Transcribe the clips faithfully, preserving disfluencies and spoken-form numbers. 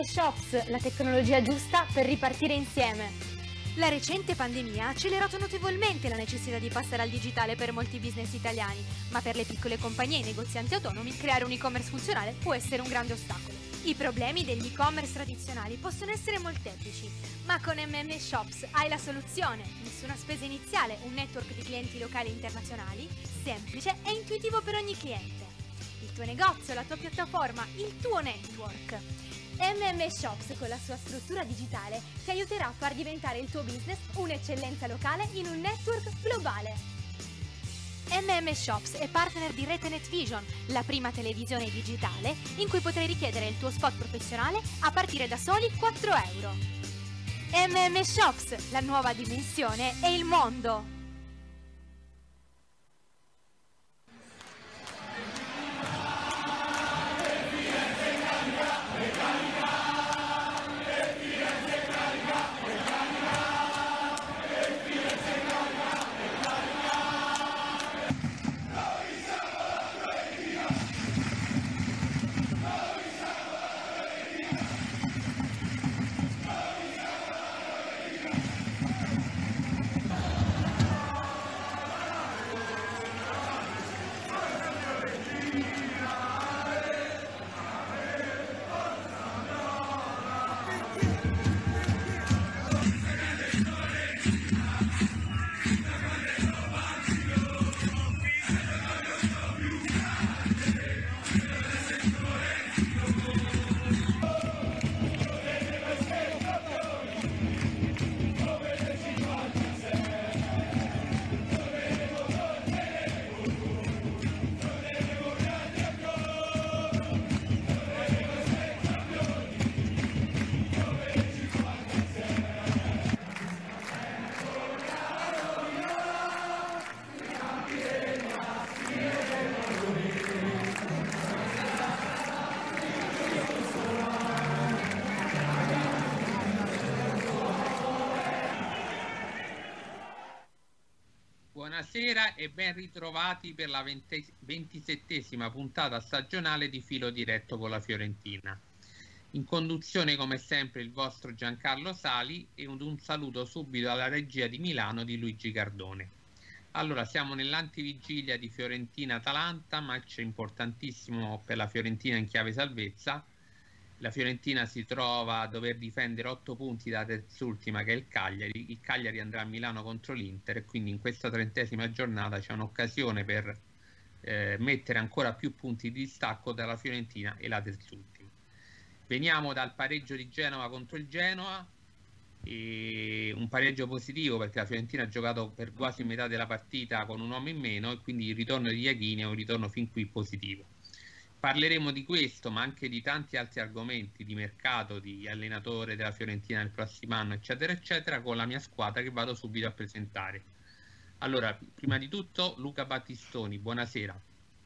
M M Shops, la tecnologia giusta per ripartire insieme. La recente pandemia ha accelerato notevolmente la necessità di passare al digitale per molti business italiani, ma per le piccole compagnie e i negozianti autonomi creare un e-commerce funzionale può essere un grande ostacolo. I problemi degli e-commerce tradizionali possono essere molteplici, ma con M M Shops hai la soluzione. Nessuna spesa iniziale, un network di clienti locali e internazionali, semplice e intuitivo per ogni cliente. Il tuo negozio, la tua piattaforma, il tuo network. M M Shops con la sua struttura digitale ti aiuterà a far diventare il tuo business un'eccellenza locale in un network globale. M M Shops è partner di Retenet Vision, la prima televisione digitale in cui potrai richiedere il tuo spot professionale a partire da soli quattro euro. M M Shops, la nuova dimensione e il mondo. Buonasera e ben ritrovati per la ventisettesima puntata stagionale di Filo Diretto con la Fiorentina. In conduzione come sempre il vostro Giancarlo Sali e un saluto subito alla regia di Milano di Luigi Cardone. Allora, siamo nell'antivigilia di Fiorentina-Atalanta, match importantissimo per la Fiorentina in chiave salvezza. La Fiorentina si trova a dover difendere otto punti da terzultima, che è il Cagliari. Il Cagliari andrà a Milano contro l'Inter e quindi in questa trentesima giornata c'è un'occasione per eh, mettere ancora più punti di distacco tra la Fiorentina e la terzultima. Veniamo dal pareggio di Genova contro il Genoa, e un pareggio positivo perché la Fiorentina ha giocato per quasi metà della partita con un uomo in meno e quindi il ritorno di Iachini è un ritorno fin qui positivo. Parleremo di questo, ma anche di tanti altri argomenti di mercato, di allenatore della Fiorentina nel prossimo anno, eccetera, eccetera, con la mia squadra che vado subito a presentare. Allora, prima di tutto, Luca Battistoni, buonasera.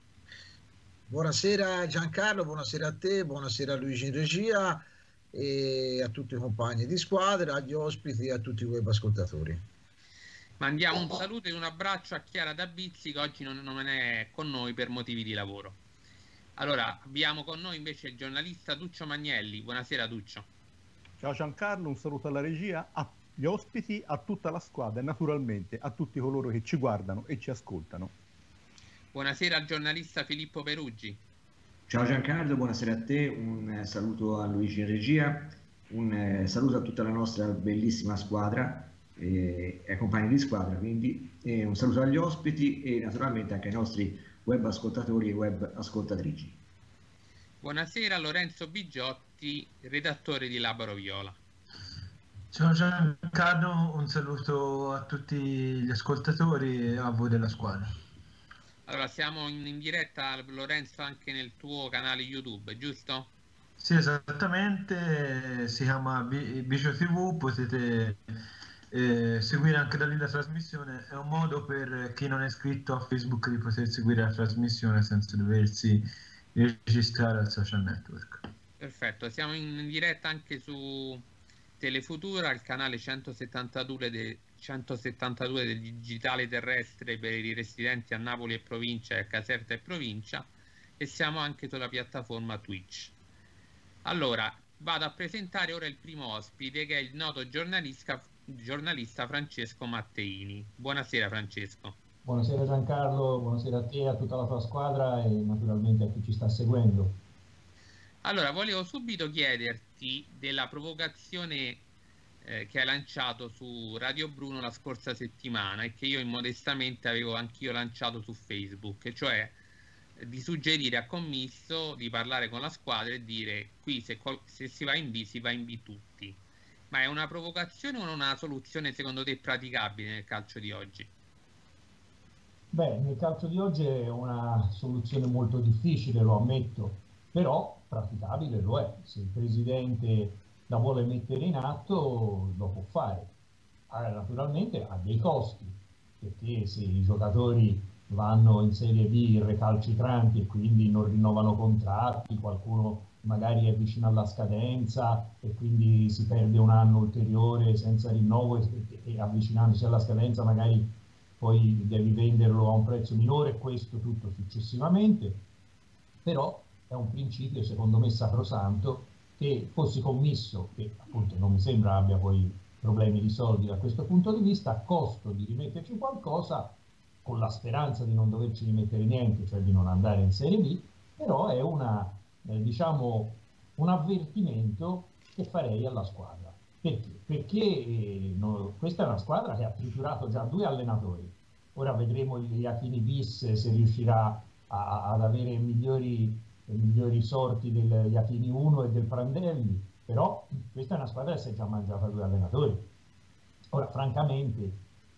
Buonasera Giancarlo, buonasera a te, buonasera a Luigi in regia e a tutti i compagni di squadra, agli ospiti e a tutti i web ascoltatori. Mandiamo un saluto e un abbraccio a Chiara Dabizzi, che oggi non, non è con noi per motivi di lavoro. Allora, abbiamo con noi invece il giornalista Duccio Magnelli. Buonasera Duccio. Ciao Giancarlo, un saluto alla regia, agli ospiti, a tutta la squadra e naturalmente a tutti coloro che ci guardano e ci ascoltano. Buonasera al giornalista Filippo Peruggi. Ciao Giancarlo, buonasera a te, un saluto a Luigi in regia, un saluto a tutta la nostra bellissima squadra e ai compagni di squadra, quindi e un saluto agli ospiti e naturalmente anche ai nostri web ascoltatori e web ascoltatrici. Buonasera Lorenzo Bigiotti, redattore di Labaro Viola. Ciao Giancarlo, un saluto a tutti gli ascoltatori e a voi della squadra. Allora, siamo in, in diretta, Lorenzo, anche nel tuo canale YouTube, giusto? Sì, esattamente, si chiama Bicio tivù, potete Eh, seguire anche da lì la trasmissione. È un modo per chi non è iscritto a Facebook di poter seguire la trasmissione senza doversi registrare al social network. Perfetto, siamo in diretta anche su Telefutura, il canale centosettantadue, de, centosettantadue del digitale terrestre per i residenti a Napoli e provincia e a Caserta e provincia, e siamo anche sulla piattaforma Twitch. Allora, vado a presentare ora il primo ospite, che è il noto giornalista, giornalista Francesco Matteini. Buonasera Francesco. Buonasera Giancarlo, buonasera a te, a tutta la tua squadra e naturalmente a chi ci sta seguendo. Allora, volevo subito chiederti della provocazione eh, che hai lanciato su Radio Bruno la scorsa settimana e che io immodestamente avevo anch'io lanciato su Facebook, cioè di suggerire a Commisso di parlare con la squadra e dire qui se, se si va in B si va in B tutti. Ma è una provocazione o una soluzione secondo te praticabile nel calcio di oggi? Beh, nel calcio di oggi è una soluzione molto difficile, lo ammetto, però praticabile lo è. Se il presidente la vuole mettere in atto lo può fare. Allora, naturalmente ha dei costi, perché se i giocatori vanno in Serie B recalcitranti e quindi non rinnovano contratti, qualcuno magari è vicino alla scadenza e quindi si perde un anno ulteriore senza rinnovo e, e avvicinandosi alla scadenza magari poi devi venderlo a un prezzo minore, questo tutto successivamente, però è un principio secondo me sacrosanto che fossi Commisso, che appunto non mi sembra abbia poi problemi di soldi da questo punto di vista, a costo di rimetterci qualcosa, con la speranza di non doverci rimettere niente, cioè di non andare in Serie B, però è una, eh, diciamo, un avvertimento che farei alla squadra. Perché? Perché eh, no, questa è una squadra che ha triturato già due allenatori. Ora vedremo il Iachini bis se riuscirà a, ad avere migliori, migliori sorti del Iachini uno e del Prandelli, però questa è una squadra che si è già mangiata due allenatori. Ora, francamente,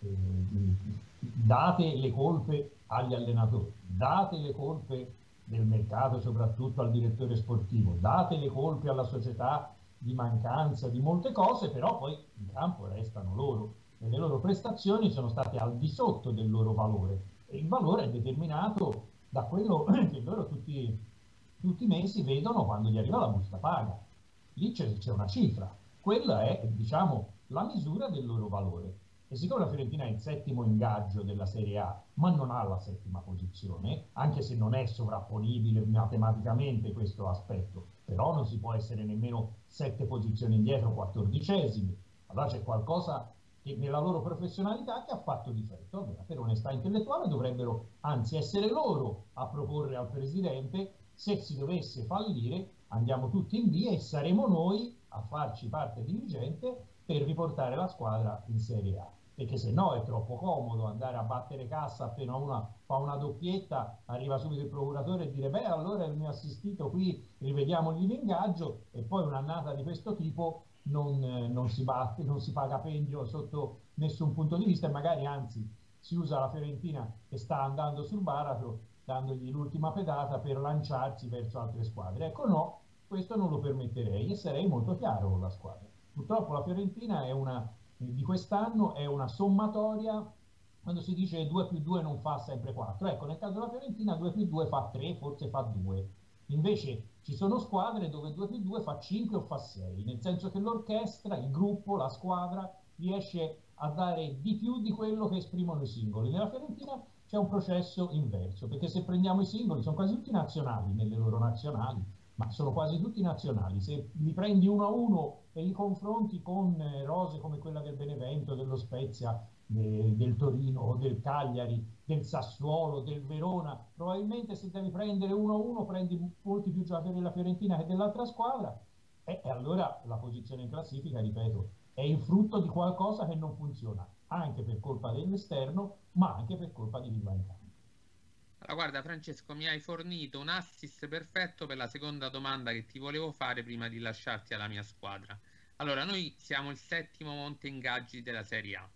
eh, date le colpe agli allenatori, date le colpe del mercato, soprattutto al direttore sportivo, date le colpe alla società di mancanza di molte cose, però poi in campo restano loro e le loro prestazioni sono state al di sotto del loro valore e il valore è determinato da quello che loro tutti, tutti i mesi vedono quando gli arriva la busta paga. Lì c'è una cifra, quella è, diciamo, la misura del loro valore. E siccome la Fiorentina è il settimo ingaggio della Serie A, ma non ha la settima posizione, anche se non è sovrapponibile matematicamente questo aspetto, però non si può essere nemmeno sette posizioni indietro, quattordicesimi. Allora c'è qualcosa che nella loro professionalità che ha fatto difetto. Allora, per onestà intellettuale dovrebbero anzi essere loro a proporre al presidente: se si dovesse fallire andiamo tutti in via e saremo noi a farci parte diligente per riportare la squadra in Serie A. Perché se no è troppo comodo andare a battere cassa appena una fa una doppietta, arriva subito il procuratore e dire beh allora il mio assistito qui rivediamogli l'ingaggio, e poi un'annata di questo tipo non, eh, non si batte, non si paga pendio sotto nessun punto di vista e magari anzi si usa la Fiorentina che sta andando sul baratro dandogli l'ultima pedata per lanciarsi verso altre squadre. Ecco, no, questo non lo permetterei e sarei molto chiaro con la squadra. Purtroppo la Fiorentina è una di quest'anno è una sommatoria, quando si dice due più due non fa sempre quattro, ecco nel caso della Fiorentina due più due fa tre, forse fa due, invece ci sono squadre dove due più due fa cinque o fa sei, nel senso che l'orchestra, il gruppo, la squadra riesce a dare di più di quello che esprimono i singoli. Nella Fiorentina c'è un processo inverso, perché se prendiamo i singoli sono quasi tutti nazionali nelle loro nazionali, ma sono quasi tutti nazionali. Se li prendi uno a uno e li confronti con eh, rose come quella del Benevento, dello Spezia, de, del Torino, del Cagliari, del Sassuolo, del Verona, probabilmente se devi prendere uno a uno prendi molti più giocatori della Fiorentina che dell'altra squadra, e, e allora la posizione in classifica, ripeto, è il frutto di qualcosa che non funziona, anche per colpa dell'esterno, ma anche per colpa di chi va in campo. Allora, guarda Francesco, mi hai fornito un assist perfetto per la seconda domanda che ti volevo fare prima di lasciarti alla mia squadra. Allora, noi siamo il settimo monte ingaggi della Serie A.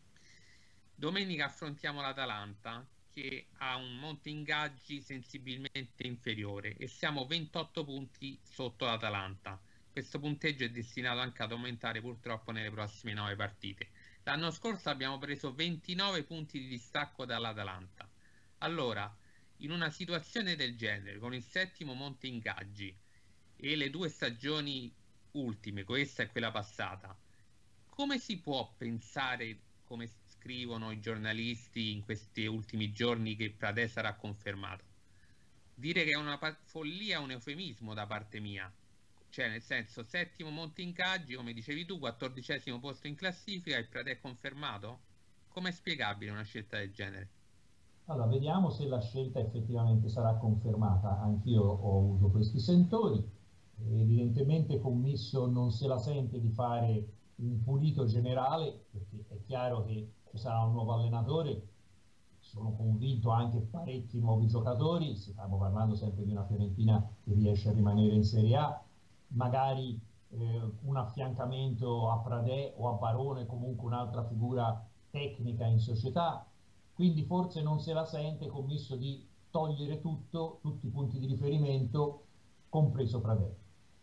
Domenica affrontiamo l'Atalanta, che ha un monte ingaggi sensibilmente inferiore, e siamo ventotto punti sotto l'Atalanta. Questo punteggio è destinato anche ad aumentare purtroppo nelle prossime nove partite. L'anno scorso abbiamo preso ventinove punti di distacco dall'Atalanta. Allora, in una situazione del genere, con il settimo monte ingaggi e le due stagioni ultime, questa e quella passata, come si può pensare, come scrivono i giornalisti in questi ultimi giorni, che Pradè sarà confermato? Dire che è una follia è un eufemismo da parte mia. Cioè, nel senso, settimo Monte Ingaggi, come dicevi tu, quattordicesimo posto in classifica, il Pradè confermato? Com'è spiegabile una scelta del genere? Allora, vediamo se la scelta effettivamente sarà confermata. Anch'io ho avuto questi sentori. Evidentemente Commisso non se la sente di fare un pulito generale, perché è chiaro che ci sarà un nuovo allenatore. Sono convinto anche parecchi nuovi giocatori. Stiamo parlando sempre di una Fiorentina che riesce a rimanere in Serie A. Magari eh, un affiancamento a Pradè o a Barone, comunque un'altra figura tecnica in società, quindi forse non se la sente Commisso di togliere tutto, tutti i punti di riferimento, compreso Pradè.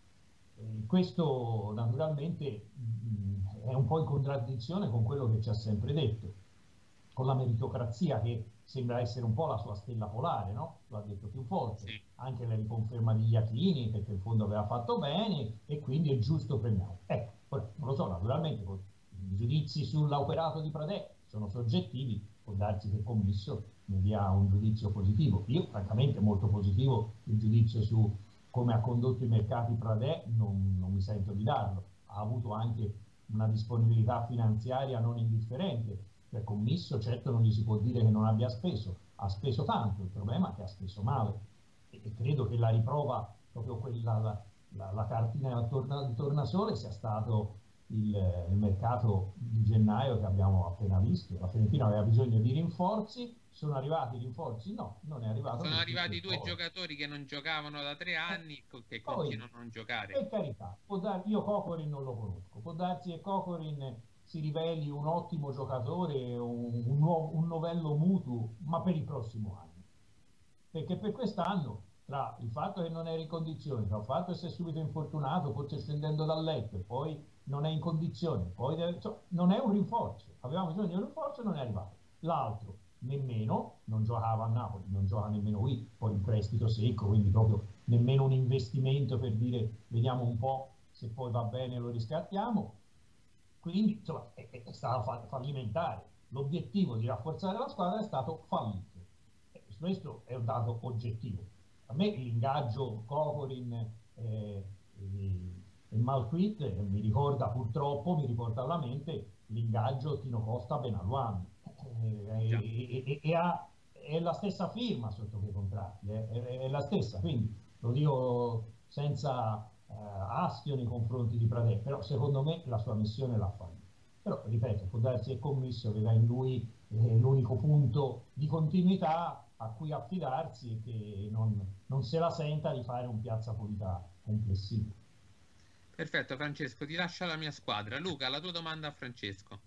Eh, questo naturalmente mh, è un po' in contraddizione con quello che ci ha sempre detto, con la meritocrazia che sembra essere un po' la sua stella polare, no? Lo ha detto più volte. Sì. Anche la riconferma di Iachini, perché in fondo aveva fatto bene e quindi è giusto premiare. Ecco, non lo so, naturalmente i giudizi sull'operato di Pradè sono soggettivi, può darsi che Commisso ne dia un giudizio positivo. Io francamente molto positivo il giudizio su come ha condotto i mercati Pradè non, non mi sento di darlo. Ha avuto anche una disponibilità finanziaria non indifferente. Per Commisso certo non gli si può dire che non abbia speso, ha speso tanto, il problema è che ha speso male e, e credo che la riprova, proprio quella, la, la, la cartina del torna, tornasole sia stato il, il mercato di gennaio che abbiamo appena visto. La Fiorentina aveva bisogno di rinforzi, sono arrivati i rinforzi? No, non è arrivato. Sono arrivati due giocatori che non giocavano da tre anni e che Poi, continuano a non giocare. Per carità, può dar, io Kokorin non lo conosco, può darsi che Kokorin si riveli un ottimo giocatore, un, un, nuovo, un novello mutuo, ma per il prossimo anno. Perché per quest'anno, tra il fatto che non era in condizione, tra il fatto che si è subito infortunato, forse scendendo dal letto, e poi non è in condizione, poi deve, cioè, non è un rinforzo. Avevamo bisogno di un rinforzo e non è arrivato. L'altro, nemmeno, non giocava a Napoli, non gioca nemmeno qui, poi in prestito secco, quindi proprio nemmeno un investimento per dire vediamo un po' se poi va bene lo riscattiamo. Quindi insomma, è, è stato fallimentare. L'obiettivo di rafforzare la squadra è stato fallito. E questo è un dato oggettivo. A me l'ingaggio Kokorin eh, e, e Malquit eh, mi ricorda purtroppo, mi riporta alla mente l'ingaggio Tino Costa Benaluan. Eh, e, e, e ha, è la stessa firma sotto quei contratti, eh, è, è la stessa. Quindi lo dico senza Uh, astio nei confronti di Pradè, però secondo me la sua missione l'ha fatta. Però ripeto, può darsi che Commisso aveva in lui eh, l'unico punto di continuità a cui affidarsi e che non, non se la senta di fare un Piazza Pulita complessivo. Perfetto Francesco, ti lascio la mia squadra. Luca, la tua domanda a Francesco.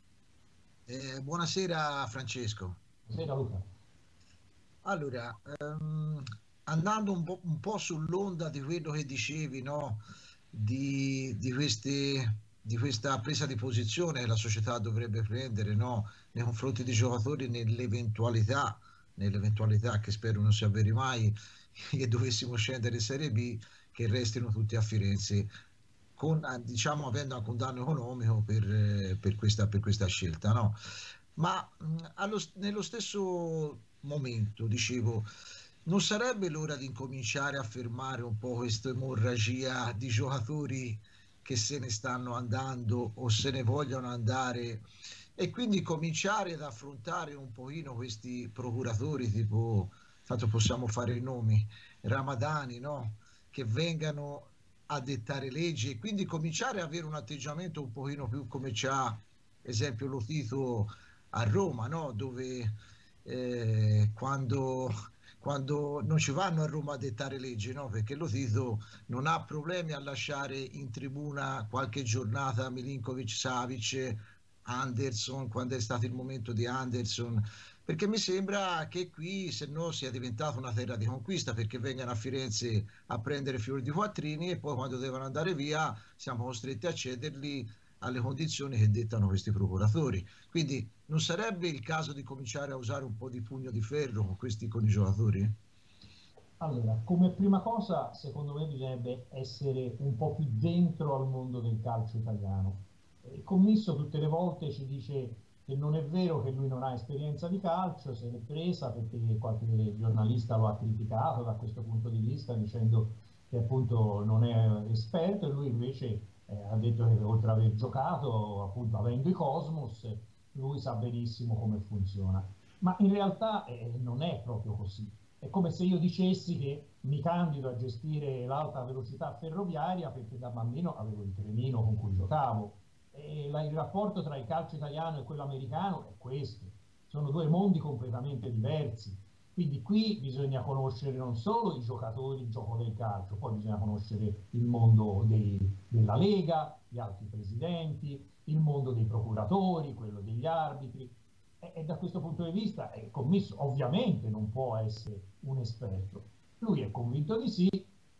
Eh, buonasera Francesco. Buonasera Luca. Allora, um... andando un po', un po' sull'onda di quello che dicevi, no? di, di, queste, di questa presa di posizione che la società dovrebbe prendere, no? Nei confronti dei giocatori nell'eventualità, nell'eventualità che spero non si avveri mai, che dovessimo scendere in Serie B, che restino tutti a Firenze, con, diciamo, avendo un condanno economico per, per, questa, per questa scelta. No? Ma mh, allo, nello stesso momento, dicevo, non sarebbe l'ora di incominciare a fermare un po' questa emorragia di giocatori che se ne stanno andando o se ne vogliono andare e quindi cominciare ad affrontare un pochino questi procuratori tipo, tanto possiamo fare i nomi, Ramadani, no? Che vengano a dettare leggi e quindi cominciare ad avere un atteggiamento un pochino più come c'ha esempio Lotito a Roma, no? Dove eh, quando... quando non ci vanno a Roma a dettare leggi, no? Perché Lotito non ha problemi a lasciare in tribuna qualche giornata Milinkovic, Savic, Anderson, quando è stato il momento di Anderson, perché mi sembra che qui se no sia diventata una terra di conquista, perché vengano a Firenze a prendere fiori di quattrini e poi quando devono andare via siamo costretti a cederli alle condizioni che dettano questi procuratori. Quindi non sarebbe il caso di cominciare a usare un po' di pugno di ferro con questi con i giocatori? Allora, come prima cosa, secondo me bisognerebbe essere un po' più dentro al mondo del calcio italiano. Il Commisso tutte le volte ci dice che non è vero che lui non ha esperienza di calcio, se l'è presa perché qualche giornalista lo ha criticato da questo punto di vista dicendo che appunto non è esperto, e lui invece eh, ha detto che oltre ad aver giocato, appunto avendo i Cosmos, lui sa benissimo come funziona. Ma in realtà eh, non è proprio così. È come se io dicessi che mi candido a gestire l'alta velocità ferroviaria perché da bambino avevo il trenino con cui giocavo. E la, il rapporto tra il calcio italiano e quello americano è questo. Sono due mondi completamente diversi. Quindi qui bisogna conoscere non solo i giocatori, il gioco del calcio, poi bisogna conoscere il mondo dei, della Lega, gli altri presidenti, il mondo dei procuratori, quello degli arbitri. E, e da questo punto di vista il commisso ovviamente non può essere un esperto. Lui è convinto di sì,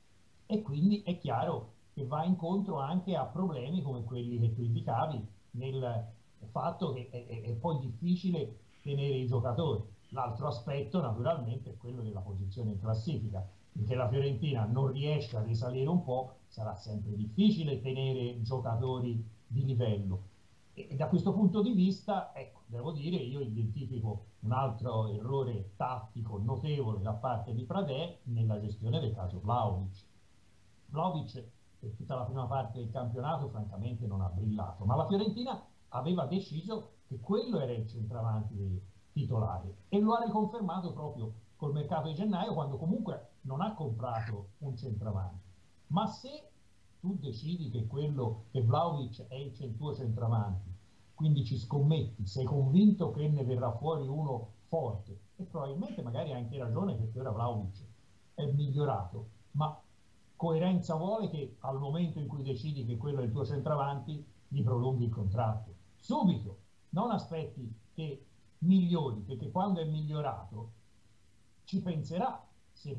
e quindi è chiaro che va incontro anche a problemi come quelli che tu indicavi, nel fatto che è, è, è poi difficile tenere i giocatori. L'altro aspetto naturalmente è quello della posizione in classifica, finché la Fiorentina non riesce a risalire un po', sarà sempre difficile tenere giocatori di livello. E, e da questo punto di vista, ecco, devo dire, io identifico un altro errore tattico notevole da parte di Pradè nella gestione del caso Vlahovic. Vlahovic per tutta la prima parte del campionato francamente non ha brillato, ma la Fiorentina aveva deciso che quello era il centravanti titolare e lo ha riconfermato proprio col mercato di gennaio, quando comunque non ha comprato un centravanti. Ma se tu decidi che quello che Vlahovic è il tuo centravanti, quindi ci scommetti, sei convinto che ne verrà fuori uno forte, e probabilmente magari hai anche ragione perché ora Vlahovic è migliorato, ma coerenza vuole che al momento in cui decidi che quello è il tuo centravanti gli prolunghi il contratto subito, non aspetti che migliori, perché quando è migliorato ci penserà se,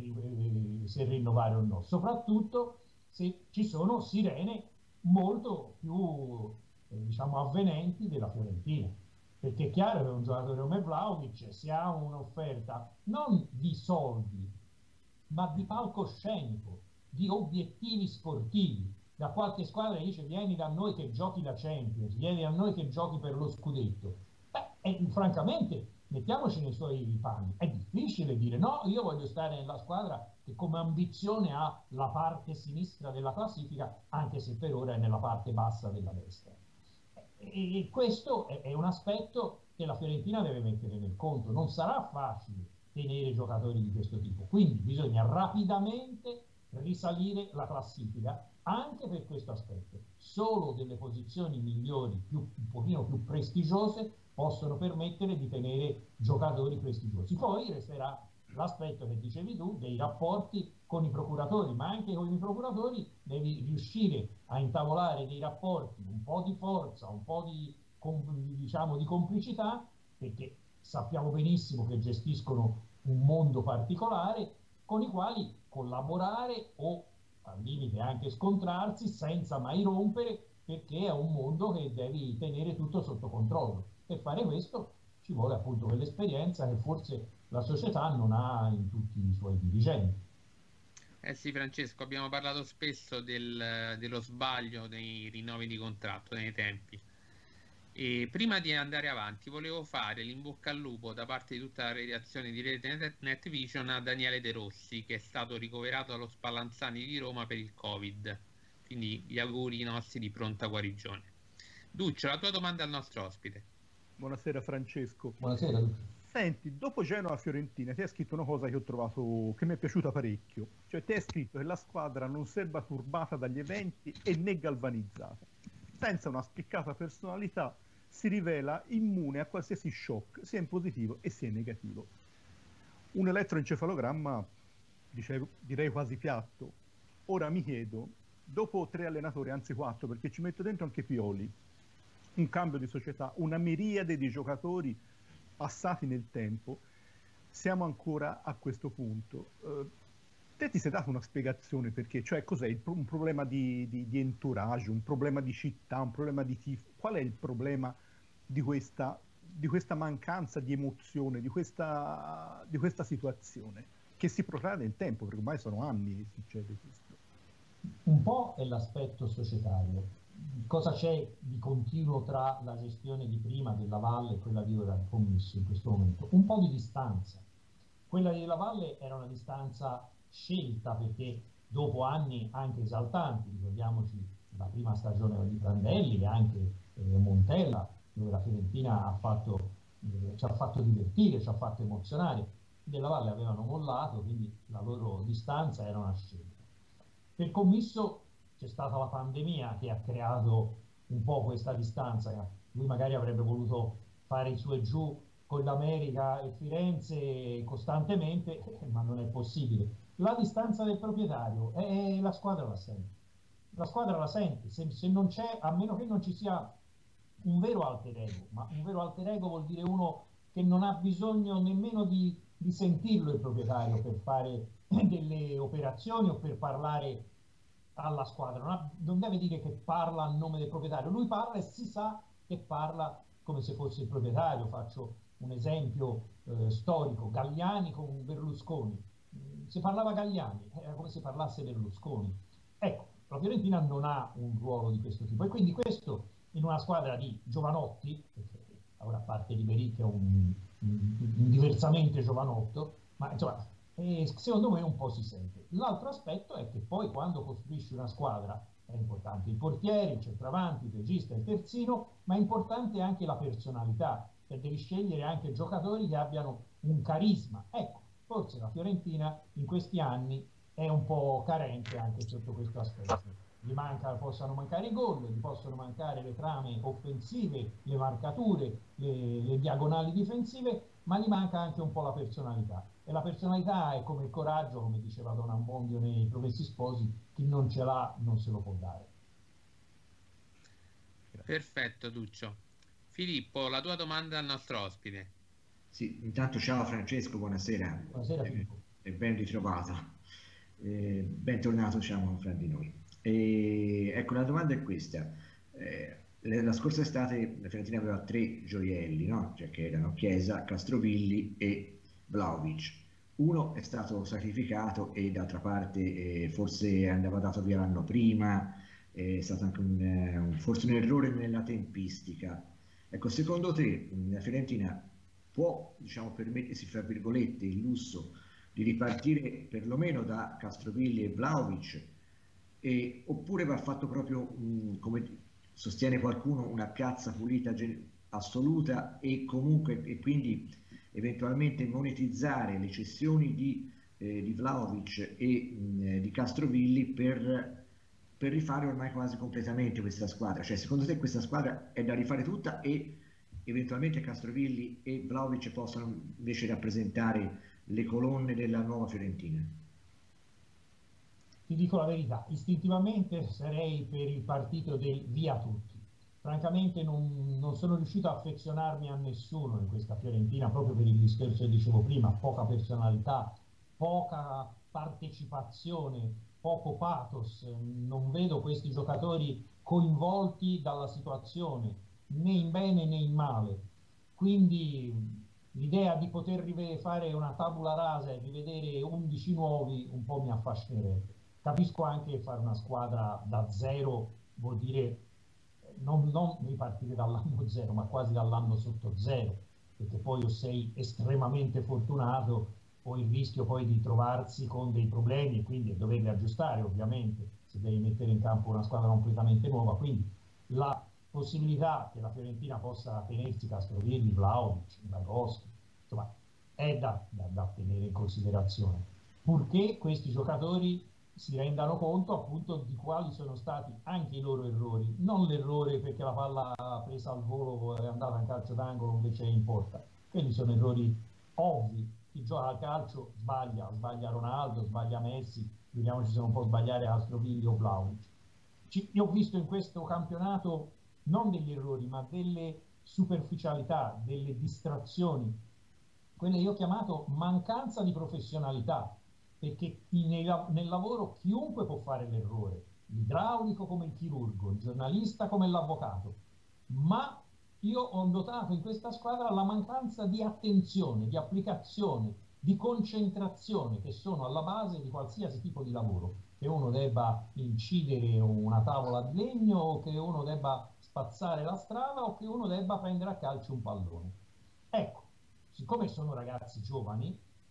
se rinnovare o no, soprattutto se ci sono sirene molto più eh, diciamo avvenenti della Fiorentina, perché è chiaro che un giocatore come Vlahovic, se ha un'offerta non di soldi ma di palcoscenico, di obiettivi sportivi, da qualche squadra dice vieni da noi che giochi la Champions, vieni da noi che giochi per lo scudetto, beh, e, francamente mettiamoci nei suoi panni, è difficile dire no, io voglio stare nella squadra che come ambizione ha la parte sinistra della classifica, anche se per ora è nella parte bassa della destra. E, e questo è, è un aspetto che la Fiorentina deve mettere nel conto. Non sarà facile tenere giocatori di questo tipo, quindi bisogna rapidamente risalire la classifica anche per questo aspetto. Solo delle posizioni migliori, più, un pochino più prestigiose, possono permettere di tenere giocatori prestigiosi. Poi resterà l'aspetto che dicevi tu dei rapporti con i procuratori, ma anche con i procuratori devi riuscire a intavolare dei rapporti un po' di forza, un po' di, diciamo, di complicità, perché sappiamo benissimo che gestiscono un mondo particolare con i quali collaborare o al limite anche scontrarsi senza mai rompere, perché è un mondo che devi tenere tutto sotto controllo. Per fare questo ci vuole appunto quell'esperienza che forse la società non ha in tutti i suoi dirigenti. Eh sì, Francesco, abbiamo parlato spesso del, dello sbaglio dei rinnovi di contratto nei tempi. E prima di andare avanti volevo fare l'in bocca al lupo da parte di tutta la redazione di Rete NetVision a Daniele De Rossi, che è stato ricoverato allo Spallanzani di Roma per il Covid, quindi gli auguri nostri di pronta guarigione. Duccio, la tua domanda al nostro ospite. Buonasera Francesco. Buonasera. Senti, dopo Genoa-Fiorentina ti hai scritto una cosa che ho trovato, che mi è piaciuta parecchio, cioè ti hai scritto che la squadra non sembra turbata dagli eventi e né galvanizzata, senza una spiccata personalità si rivela immune a qualsiasi shock, sia in positivo e sia in negativo. Un elettroencefalogramma, dicevo, direi quasi piatto. Ora mi chiedo, dopo tre allenatori, anzi quattro, perché ci metto dentro anche Pioli, un cambio di società, una miriade di giocatori passati nel tempo, siamo ancora a questo punto. Uh, te ti sei dato una spiegazione perché? Cioè cos'è un problema di, di, di entourage, un problema di città, un problema di tifo? Qual è il problema di questa, di questa mancanza di emozione, di questa, di questa situazione che si protrae nel tempo, perché ormai sono anni che succede questo? Un po' è l'aspetto societario. Cosa c'è di continuo tra la gestione di prima della Valle e quella di ora commisso in questo momento? Un po' di distanza. Quella della Valle era una distanza scelta perché dopo anni anche esaltanti. Ricordiamoci la prima stagione di Prandelli e anche eh, Montella, dove la Fiorentina ha fatto, eh, ci ha fatto divertire, ci ha fatto emozionare. Della Valle avevano mollato, quindi la loro distanza era una scelta. Per Commisso c'è stata la pandemia che ha creato un po' questa distanza. Lui magari avrebbe voluto fare i su e giù con l'America e Firenze costantemente, ma non è possibile. La distanza del proprietario, eh, la squadra la sente. La squadra la sente, se, se non c'è, a meno che non ci sia un vero alter ego, ma un vero alter ego vuol dire uno che non ha bisogno nemmeno di, di sentirlo il proprietario per fare delle operazioni o per parlare alla squadra, non, ha, non deve dire che parla a nome del proprietario, lui parla e si sa che parla come se fosse il proprietario. Faccio un esempio eh, storico: Galliani con Berlusconi, se parlava Galliani era come se parlasse Berlusconi. Ecco, la Fiorentina non ha un ruolo di questo tipo, e quindi questo in una squadra di giovanotti, perché ora a parte Ribéry che è un, un, un diversamente giovanotto, ma insomma e secondo me un po' si sente. L'altro aspetto è che poi quando costruisci una squadra è importante il portiere, il centravanti, il regista, il terzino, ma è importante anche la personalità, e devi scegliere anche giocatori che abbiano un carisma. Ecco, forse la Fiorentina in questi anni è un po' carente anche sotto questo aspetto. Gli manca, possono mancare i gol, gli possono mancare le trame offensive, le marcature, le, le diagonali difensive, ma gli manca anche un po' la personalità. E la personalità è come il coraggio, come diceva Don Abbondio nei Promessi Sposi: chi non ce l'ha non se lo può dare. Perfetto Duccio. Filippo, la tua domanda al nostro ospite. Sì, intanto ciao Francesco, buonasera. Buonasera Filippo. E ben ritrovato. Eh, bentornato, diciamo, fra di noi. E, ecco, la domanda è questa. Eh, la scorsa estate la Fiorentina aveva tre gioielli, no? Cioè, che erano Chiesa, Castrovilli e Vlahovic. Uno è stato sacrificato e d'altra parte eh, forse andava dato via l'anno prima, è stato anche un, eh, un, forse un errore nella tempistica. Ecco, secondo te la Fiorentina può, diciamo, permettersi, fra virgolette, il lusso di ripartire perlomeno da Castrovilli e Vlahovic, e, oppure va fatto proprio, mh, come sostiene qualcuno, una piazza pulita assoluta e comunque e quindi eventualmente monetizzare le cessioni di, eh, di Vlahovic e mh, di Castrovilli per, per rifare ormai quasi completamente questa squadra? Cioè, secondo te questa squadra è da rifare tutta e eventualmente Castrovilli e Vlahovic possono invece rappresentare le colonne della nuova Fiorentina? Ti dico la verità, istintivamente sarei per il partito del via tutti. Francamente non, non sono riuscito a affezionarmi a nessuno in questa Fiorentina, proprio per il discorso che dicevo prima: poca personalità, poca partecipazione, poco pathos. Non vedo questi giocatori coinvolti dalla situazione, né in bene né in male. Quindi l'idea di poter fare una tabula rasa e rivedere undici nuovi un po' mi affascinerebbe. Capisco anche che fare una squadra da zero vuol dire non, non ripartire dall'anno zero, ma quasi dall'anno sotto zero, perché poi o sei estremamente fortunato o il rischio poi di trovarsi con dei problemi e quindi doverli aggiustare, ovviamente, se devi mettere in campo una squadra completamente nuova. Quindi la possibilità che la Fiorentina possa tenersi Castrovilli, Vlahovic, Dragoschi, insomma, è da, da, da tenere in considerazione, purché questi giocatori si rendano conto appunto di quali sono stati anche i loro errori, non l'errore perché la palla presa al volo è andata in calcio d'angolo invece è in porta. Quelli sono errori ovvi. Chi gioca al calcio sbaglia, sbaglia Ronaldo, sbaglia Messi, vediamoci se non può sbagliare Castrovilli o Vlahovic. Io ho visto in questo campionato non degli errori, ma delle superficialità, delle distrazioni, quelle io ho chiamato mancanza di professionalità, perché nel, nel lavoro chiunque può fare l'errore, l'idraulico come il chirurgo, il giornalista come l'avvocato, ma io ho notato in questa squadra la mancanza di attenzione, di applicazione, di concentrazione, che sono alla base di qualsiasi tipo di lavoro, che uno debba incidere una tavola di legno o che uno debba spazzare la strada o che uno debba prendere a calcio un pallone. Ecco, siccome sono ragazzi giovani,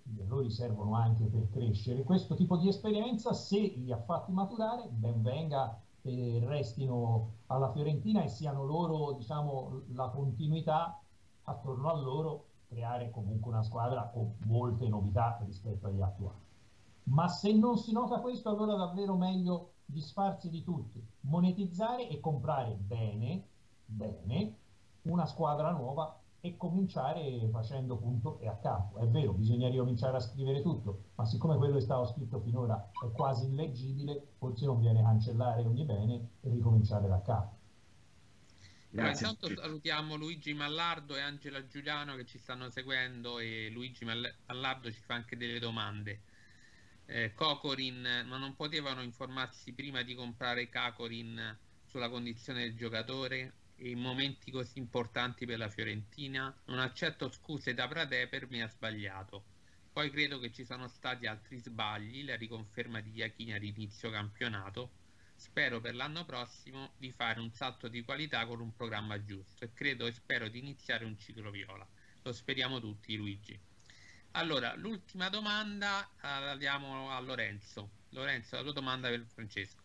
gli errori servono anche per crescere. Questo tipo di esperienza, se li ha fatti maturare, ben venga che restino alla Fiorentina e siano loro, diciamo, la continuità attorno a loro, creare comunque una squadra con molte novità rispetto agli attuali. Ma se non si nota questo, allora davvero meglio disfarsi di tutti, monetizzare e comprare bene, bene, una squadra nuova e cominciare facendo punto e a capo. È vero, bisogna ricominciare a scrivere tutto, ma siccome quello che stava scritto finora è quasi illeggibile, forse non viene cancellare ogni bene e ricominciare da capo. Allora, intanto salutiamo Luigi Mallardo e Angela Giuliano che ci stanno seguendo, e Luigi Mallardo ci fa anche delle domande. Eh, Cocorin, ma non potevano informarsi prima di comprare Cacorin sulla condizione del giocatore e in momenti così importanti per la Fiorentina? Non accetto scuse da Pradè, per me ha sbagliato. Poi credo che ci sono stati altri sbagli, la riconferma di Iachini all'inizio campionato. Spero per l'anno prossimo di fare un salto di qualità con un programma giusto e credo e spero di iniziare un ciclo viola. Lo speriamo tutti, Luigi. Allora, l'ultima domanda la diamo a Lorenzo. Lorenzo, la tua domanda per Francesco.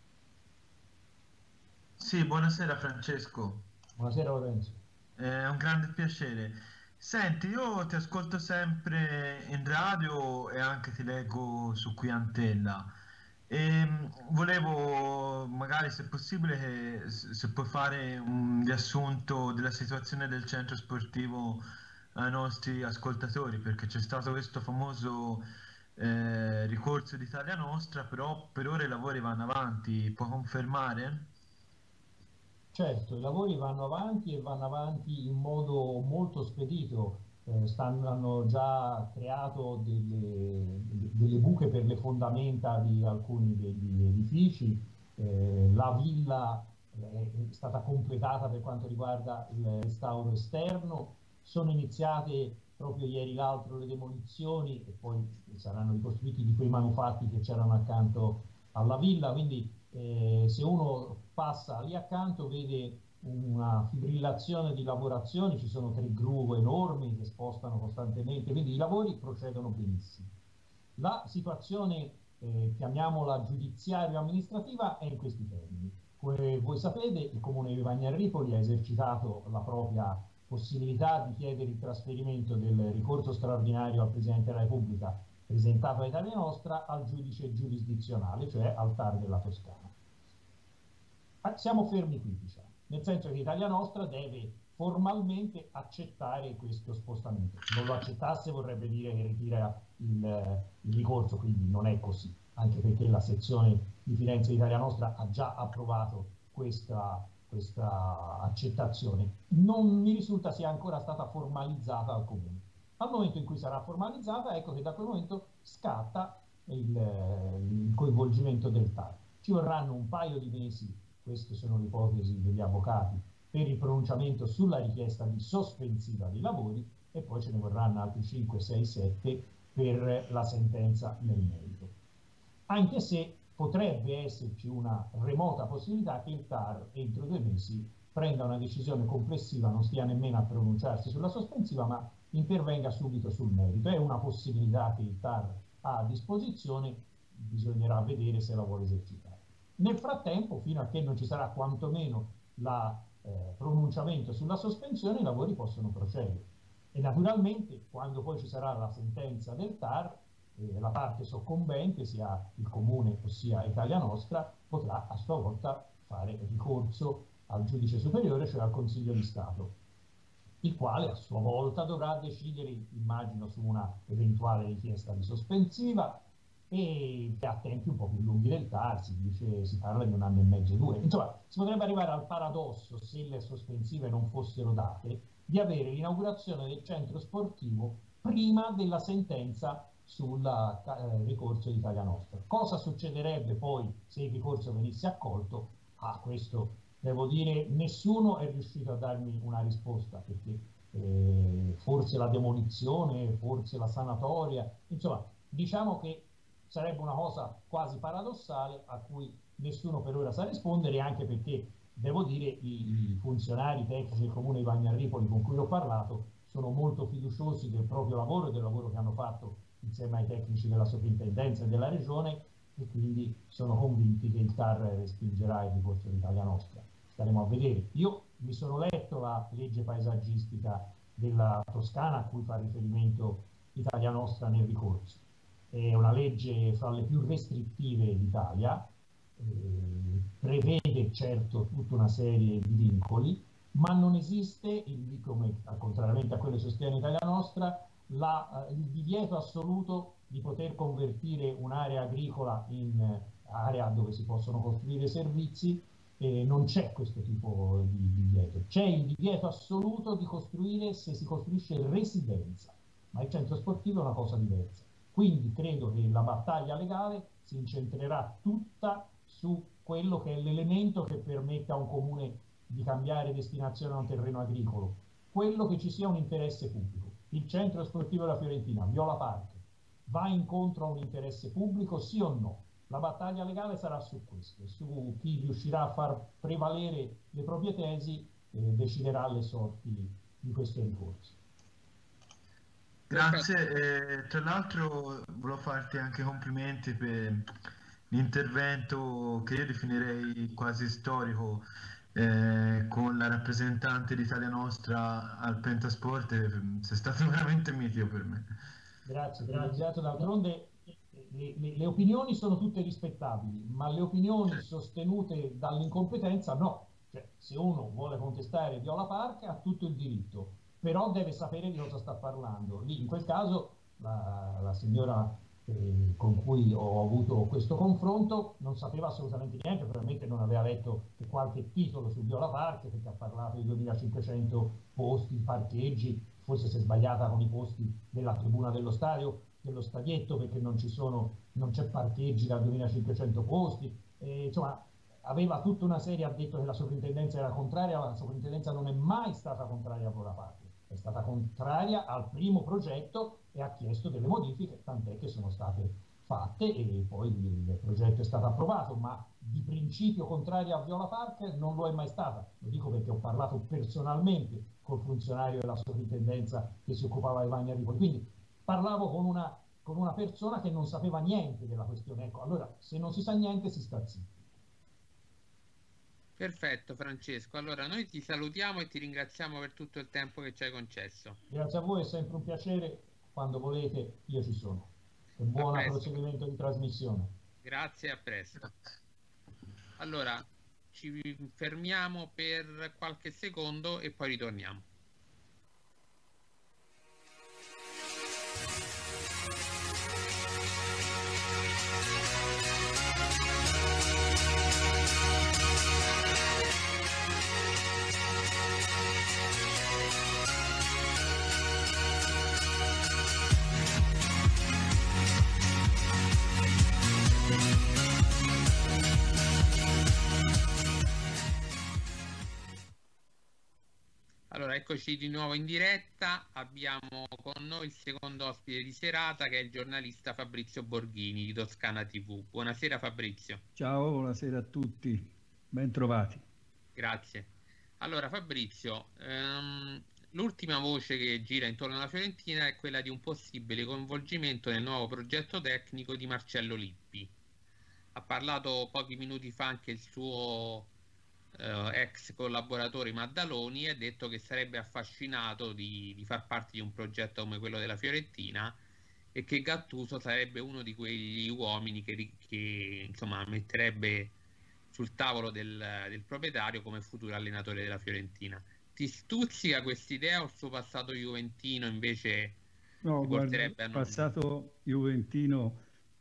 Sì, buonasera Francesco. Buonasera Lorenzo. È un grande piacere. Senti, io ti ascolto sempre in radio e anche ti leggo su Quiantella. E volevo magari, se possibile, che, se puoi fare un riassunto della situazione del centro sportivo ai nostri ascoltatori, perché c'è stato questo famoso eh, ricorso di Italia Nostra, però per ora i lavori vanno avanti, può confermare? Certo, i lavori vanno avanti e vanno avanti in modo molto spedito. Eh, stanno, hanno già creato delle, delle buche per le fondamenta di alcuni degli edifici. Eh, la villa è stata completata per quanto riguarda il restauro esterno. Sono iniziate proprio ieri l'altro le demolizioni e poi saranno ricostruiti di quei manufatti che c'erano accanto alla villa, quindi eh, se uno passa lì accanto vede una fibrillazione di lavorazioni, ci sono tre gru enormi che spostano costantemente, quindi i lavori procedono benissimo. La situazione, eh, chiamiamola giudiziaria amministrativa, è in questi termini. Come voi sapete, il Comune di Bagnarripoli ha esercitato la propria possibilità di chiedere il trasferimento del ricorso straordinario al Presidente della Repubblica presentato a Italia Nostra al giudice giurisdizionale, cioè al T A R della Toscana. Siamo fermi qui, diciamo, nel senso che Italia Nostra deve formalmente accettare questo spostamento. Non lo accettasse vorrebbe dire che ritira il, il ricorso, quindi non è così, anche perché la sezione di Firenze di Italia Nostra ha già approvato questa questa accettazione. Non mi risulta sia ancora stata formalizzata al Comune. Al momento in cui sarà formalizzata, ecco che da quel momento scatta il, il coinvolgimento del T A R. Ci vorranno un paio di mesi, queste sono le ipotesi degli avvocati, per il pronunciamento sulla richiesta di sospensiva dei lavori e poi ce ne vorranno altri cinque, sei, sette per la sentenza nel merito. Anche se potrebbe esserci una remota possibilità che il T A R entro due mesi prenda una decisione complessiva, non stia nemmeno a pronunciarsi sulla sospensiva, ma intervenga subito sul merito. È una possibilità che il T A R ha a disposizione, bisognerà vedere se la vuole esercitare. Nel frattempo, fino a che non ci sarà quantomeno il eh, pronunciamento sulla sospensione, i lavori possono procedere. E naturalmente, quando poi ci sarà la sentenza del T A R, Eh, la parte soccombente, sia il Comune ossia Italia Nostra, potrà a sua volta fare ricorso al giudice superiore, cioè al Consiglio di Stato, il quale a sua volta dovrà decidere, immagino, su una eventuale richiesta di sospensiva e a tempi un po' più lunghi del T A R, si dice, si parla di un anno e mezzo, due. Insomma, si potrebbe arrivare al paradosso, se le sospensive non fossero date, di avere l'inaugurazione del centro sportivo prima della sentenza sul eh, ricorso di Italia Nostra. Cosa succederebbe poi se il ricorso venisse accolto? A questo devo dire nessuno è riuscito a darmi una risposta, perché eh, forse la demolizione, forse la sanatoria, insomma diciamo che sarebbe una cosa quasi paradossale a cui nessuno per ora sa rispondere, anche perché devo dire i, i funzionari tecnici del Comune di Bagnarripoli con cui ho parlato sono molto fiduciosi del proprio lavoro e del lavoro che hanno fatto insieme ai tecnici della sovrintendenza e della regione, e quindi sono convinti che il T A R respingerà il ricorso di Italia Nostra. Staremo a vedere. Io mi sono letto la legge paesaggistica della Toscana a cui fa riferimento Italia Nostra nel ricorso. È una legge fra le più restrittive d'Italia, eh, prevede certo tutta una serie di vincoli, ma non esiste, il, come, contrariamente a quello che sostiene Italia Nostra, la, il divieto assoluto di poter convertire un'area agricola in area dove si possono costruire servizi. Eh, non c'è questo tipo di divieto. C'è il divieto assoluto di costruire se si costruisce residenza, ma il centro sportivo è una cosa diversa. Quindi credo che la battaglia legale si incentrerà tutta su quello che è l'elemento che permette a un comune di cambiare destinazione a un terreno agricolo, quello che ci sia un interesse pubblico. Il centro sportivo della Fiorentina, Viola Park, va incontro a un interesse pubblico, sì o no? La battaglia legale sarà su questo, su chi riuscirà a far prevalere le proprie tesi e deciderà le sorti di questo ricorso. Grazie, e tra l'altro volevo farti anche complimenti per l'intervento che io definirei quasi storico eh, con la rappresentante d'Italia Nostra al Pentasport. Sei stato veramente mitico per me. Grazie, grazie. D'altronde le, le, le opinioni sono tutte rispettabili, ma le opinioni sostenute dall'incompetenza no. Cioè, se uno vuole contestare Viola Park ha tutto il diritto, però deve sapere di cosa sta parlando. Lì, in quel caso, la, la signora eh, con cui ho avuto questo confronto non sapeva assolutamente niente, probabilmente non aveva letto che qualche titolo su Viola Park, perché ha parlato di duemilacinquecento posti, parcheggi, forse si è sbagliata con i posti della tribuna dello stadio, dello stadietto, perché non ci sono, non c'è parcheggi da duemilacinquecento posti, e, insomma, aveva tutta una serie, ha detto che la sovrintendenza era contraria, la sovrintendenza non è mai stata contraria a Viola Park, è stata contraria al primo progetto e ha chiesto delle modifiche, tant'è che sono state fatte e poi il progetto è stato approvato, ma di principio contraria a Viola Park non lo è mai stata. Lo dico perché ho parlato personalmente col funzionario della sovrintendenza che si occupava dei bagni agricoli, quindi parlavo con una, con una persona che non sapeva niente della questione. Ecco, allora se non si sa niente si sta zitti. Perfetto Francesco, allora noi ti salutiamo e ti ringraziamo per tutto il tempo che ci hai concesso. Grazie a voi, è sempre un piacere, quando volete io ci sono. E buon proseguimento di trasmissione. Grazie, a presto. Allora ci fermiamo per qualche secondo e poi ritorniamo. Allora, eccoci di nuovo in diretta, abbiamo con noi il secondo ospite di serata che è il giornalista Fabrizio Borghini di Toscana tivù. Buonasera Fabrizio. Ciao, buonasera a tutti, ben trovati. Grazie. Allora Fabrizio, ehm, l'ultima voce che gira intorno alla Fiorentina è quella di un possibile coinvolgimento nel nuovo progetto tecnico di Marcello Lippi. Ha parlato pochi minuti fa anche il suo Uh, ex collaboratore Maddaloni, ha detto che sarebbe affascinato di, di far parte di un progetto come quello della Fiorentina e che Gattuso sarebbe uno di quegli uomini che, che insomma metterebbe sul tavolo del, del proprietario come futuro allenatore della Fiorentina. Ti stuzzica quest'idea o il suo passato juventino invece no, ti porterebbe guarda, a non... passato juventino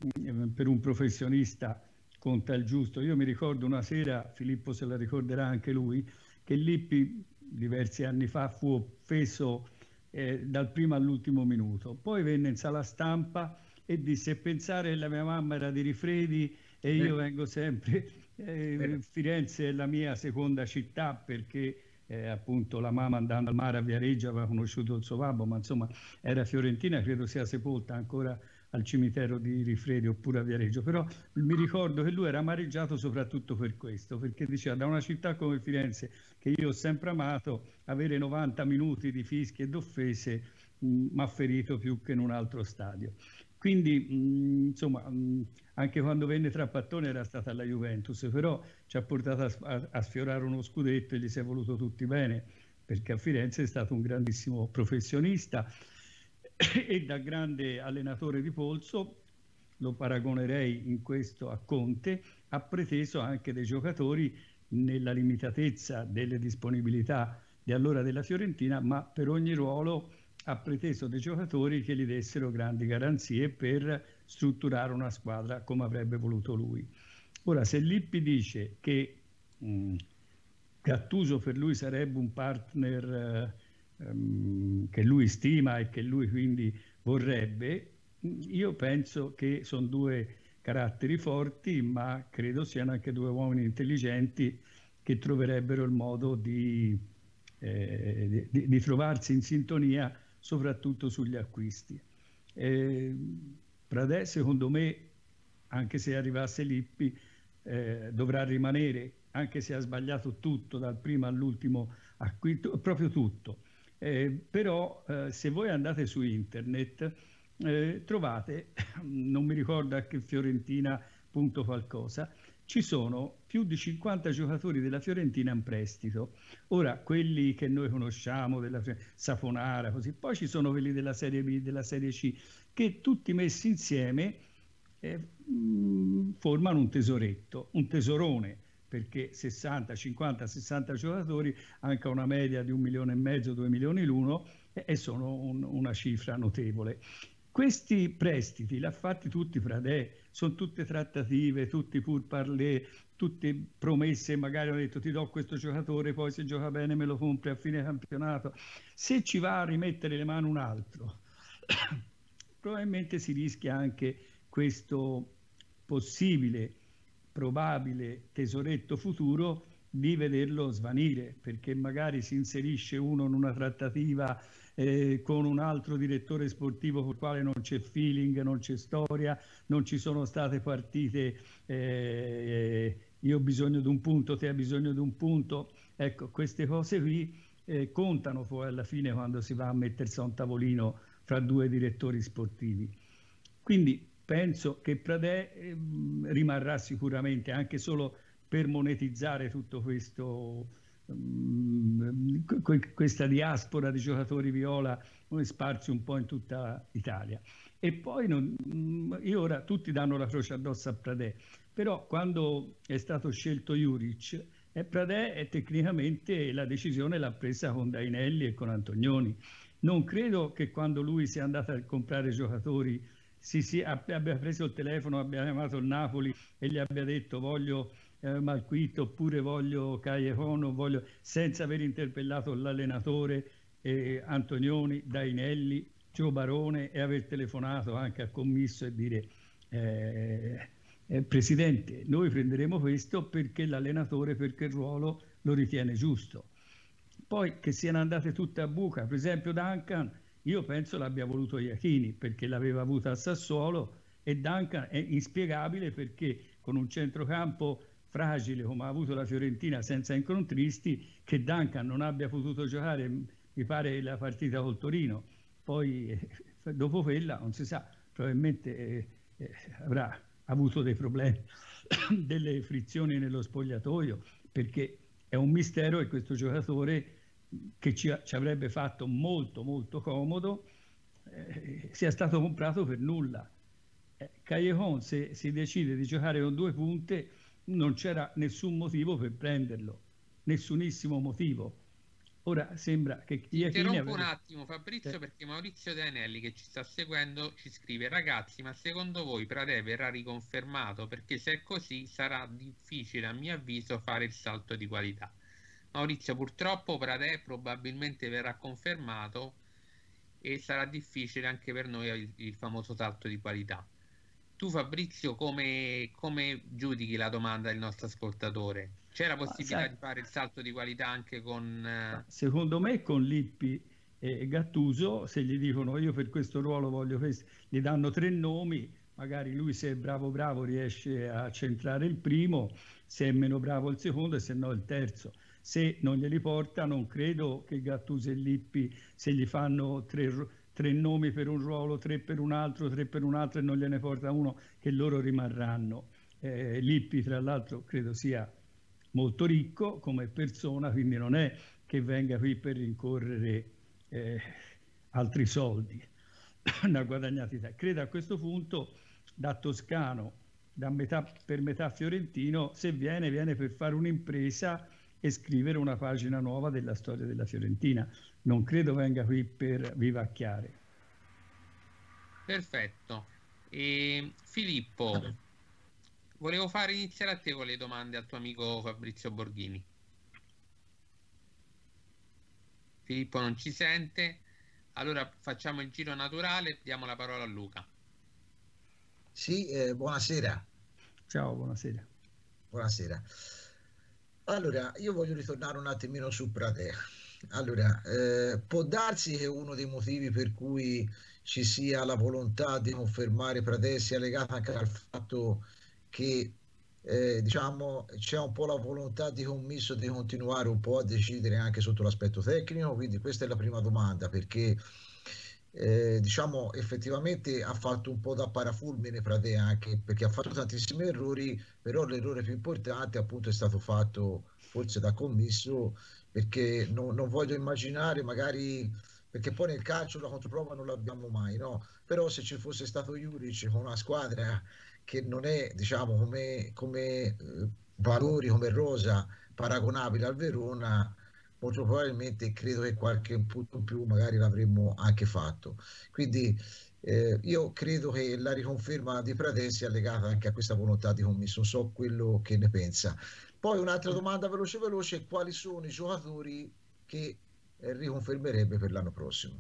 per un professionista conta il giusto. Io mi ricordo una sera, Filippo se la ricorderà anche lui, che Lippi diversi anni fa fu offeso eh, dal primo all'ultimo minuto. Poi venne in sala stampa e disse: pensare che la mia mamma era di Rifredi e io eh. vengo sempre, eh, Firenze è la mia seconda città perché eh, appunto la mamma andando al mare a Viareggio aveva conosciuto il suo babbo, ma insomma era fiorentina, credo sia sepolta ancora al cimitero di Rifredi oppure a Viareggio, però mi ricordo che lui era amareggiato soprattutto per questo, perché diceva: da una città come Firenze, che io ho sempre amato, avere novanta minuti di fischi e d'offese mi ha ferito più che in un altro stadio. Quindi, mh, insomma, mh, anche quando venne Trapattoni era stata alla Juventus, però ci ha portato a, a, a sfiorare uno scudetto e gli si è voluto tutti bene, perché a Firenze è stato un grandissimo professionista e da grande allenatore di polso, lo paragonerei in questo a Conte, ha preteso anche dei giocatori nella limitatezza delle disponibilità di allora della Fiorentina, ma per ogni ruolo ha preteso dei giocatori che gli dessero grandi garanzie per strutturare una squadra come avrebbe voluto lui. Ora, se Lippi dice che mh, Gattuso per lui sarebbe un partner eh, um, che lui stima e che lui quindi vorrebbe, io penso che sono due caratteri forti, ma credo siano anche due uomini intelligenti che troverebbero il modo di, eh, di, di trovarsi in sintonia soprattutto sugli acquisti. Eh, Pradè, secondo me, anche se arrivasse Lippi, eh, dovrà rimanere, anche se ha sbagliato tutto, dal primo all'ultimo acquisto, proprio tutto. Eh, però eh, se voi andate su internet eh, trovate, non mi ricordo a che Fiorentina punto qualcosa, ci sono più di cinquanta giocatori della Fiorentina in prestito. Ora, quelli che noi conosciamo, della Saponara, così, poi ci sono quelli della Serie B, della Serie C, che tutti messi insieme eh, mh, formano un tesoretto, un tesorone, perché sessanta, cinquanta, sessanta giocatori, anche a una media di un milione e mezzo, due milioni l'uno, eh, e sono un, una cifra notevole. Questi prestiti l'ha fatti tutti Pradè, sono tutte trattative, tutti pur parler, tutte promesse, magari ho detto ti do questo giocatore, poi se gioca bene me lo compri a fine campionato. Se ci va a rimettere le mani un altro, probabilmente si rischia anche questo possibile, probabile tesoretto futuro di vederlo svanire, perché magari si inserisce uno in una trattativa Eh, con un altro direttore sportivo con il quale non c'è feeling, non c'è storia, non ci sono state partite, eh, io ho bisogno di un punto, te hai bisogno di un punto. Ecco, queste cose qui eh, contano poi alla fine quando si va a mettersi a un tavolino fra due direttori sportivi. Quindi penso che Pradè eh, rimarrà sicuramente, anche solo per monetizzare tutto questo, questa diaspora di giocatori viola sparsi un po' in tutta Italia. E poi non, io ora tutti danno la croce addosso a Pradè, però quando è stato scelto Juric, eh, Pradè è tecnicamente la decisione l'ha presa con Dainelli e con Antonioni. Non credo che quando lui sia andato a comprare giocatori si, si, abbia preso il telefono, abbia chiamato il Napoli e gli abbia detto voglio Eh, Malquito oppure voglio Callejon, voglio, senza aver interpellato l'allenatore eh, Antonioni, Dainelli, Gio Barone e aver telefonato anche al commisso e dire eh, eh, Presidente, noi prenderemo questo perché l'allenatore, perché il ruolo lo ritiene giusto. Poi che siano andate tutte a buca, per esempio Duncan, io penso l'abbia voluto Iachini perché l'aveva avuta a Sassuolo, e Duncan è inspiegabile perché con un centrocampo fragile come ha avuto la Fiorentina senza incontristi, che Duncan non abbia potuto giocare, mi pare, la partita col Torino. Poi eh, dopo quella non si sa, probabilmente eh, eh, avrà avuto dei problemi, delle frizioni nello spogliatoio, perché è un mistero che questo giocatore che ci, ci avrebbe fatto molto molto comodo eh, sia stato comprato per nulla. eh, Callejon, se si decide di giocare con due punte, non c'era nessun motivo per prenderlo, nessunissimo motivo. Ora sembra che Ti interrompo aveva... un attimo Fabrizio, eh. perché Maurizio Dainelli, che ci sta seguendo, ci scrive: ragazzi, ma secondo voi Pradè verrà riconfermato? Perché se è così sarà difficile, a mio avviso, fare il salto di qualità. Maurizio, purtroppo Pradè probabilmente verrà confermato e sarà difficile anche per noi il, il famoso salto di qualità. Tu Fabrizio come, come giudichi la domanda del nostro ascoltatore? C'è la possibilità sai, di fare il salto di qualità anche con... Eh... Secondo me con Lippi e Gattuso, se gli dicono io per questo ruolo voglio questo, gli danno tre nomi, magari lui se è bravo bravo riesce a centrare il primo, se è meno bravo il secondo e se no il terzo. Se non glieli porta, non credo che Gattuso e Lippi, se gli fanno tre, tre nomi per un ruolo, tre per un altro, tre per un altro e non gliene porta uno, che loro rimarranno. Eh, Lippi tra l'altro credo sia molto ricco come persona, quindi non è che venga qui per rincorrere eh, altri soldi da guadagnati. Credo a questo punto da toscano, da metà, per metà fiorentino, se viene, viene per fare un'impresa e scrivere una pagina nuova della storia della Fiorentina. Non credo venga qui per vivacchiare. Perfetto. E Filippo, volevo fare iniziare a te con le domande al tuo amico Fabrizio Borghini. Filippo non ci sente, allora facciamo il giro naturale, diamo la parola a Luca. Sì, eh, buonasera. Ciao, buonasera. Buonasera. Allora, io voglio ritornare un attimino su Pradè. Allora, eh, può darsi che uno dei motivi per cui ci sia la volontà di confermare Pradè sia legata anche al fatto che eh, diciamo c'è un po' la volontà di Commisso di continuare un po' a decidere anche sotto l'aspetto tecnico, quindi questa è la prima domanda, perché eh, diciamo effettivamente ha fatto un po' da parafulmine Pradè, anche perché ha fatto tantissimi errori, però l'errore più importante appunto è stato fatto forse da Commisso, perché non, non voglio immaginare magari, perché poi nel calcio la controprova non l'abbiamo mai, no? Però se ci fosse stato Juric con una squadra che non è, diciamo, come, come eh, valori, come rosa, paragonabile al Verona, molto probabilmente credo che qualche punto in più magari l'avremmo anche fatto. Quindi eh, io credo che la riconferma di Pradè sia legata anche a questa volontà di Commisso, non so quello che ne pensa. Poi un'altra domanda veloce veloce: quali sono i giocatori che eh, riconfermerebbe per l'anno prossimo?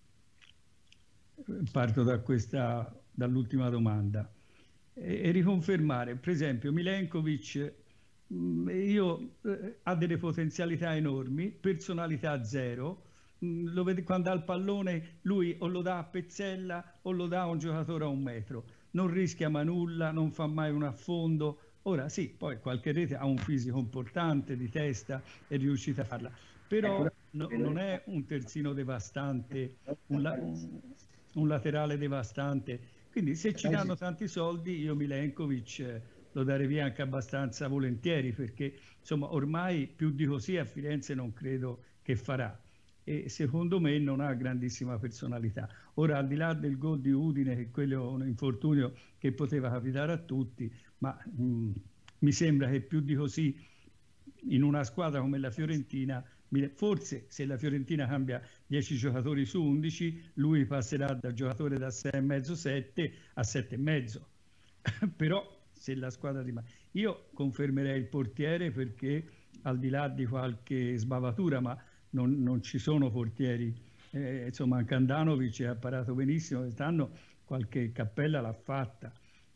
Parto da questa, dall'ultima domanda. E, e riconfermare, per esempio, Milenkovic, mh, io, eh, ha delle potenzialità enormi, personalità zero. Mh, lo vede, quando ha il pallone lui o lo dà a Pezzella o lo dà a un giocatore a un metro. Non rischia mai nulla, non fa mai un affondo. Ora sì, poi qualche rete, ha un fisico importante, di testa, è riuscita a farla, però no, non è un terzino devastante, un, la, un, un laterale devastante, quindi se ci danno tanti soldi io Milenkovic eh, lo darei via anche abbastanza volentieri, perché insomma ormai più di così a Firenze non credo che farà, e secondo me non ha grandissima personalità. Ora, al di là del gol di Udine, che quello è un infortunio che poteva capitare a tutti, ma mh, mi sembra che più di così in una squadra come la Fiorentina, forse se la Fiorentina cambia dieci giocatori su undici, lui passerà da giocatore da sei e mezzo sette a sette e mezzo. Però se la squadra rimane, io confermerei il portiere, perché al di là di qualche sbavatura, ma non, non ci sono portieri, eh, insomma anche Andanovic ha parato benissimo quest'anno, qualche cappella l'ha fatta.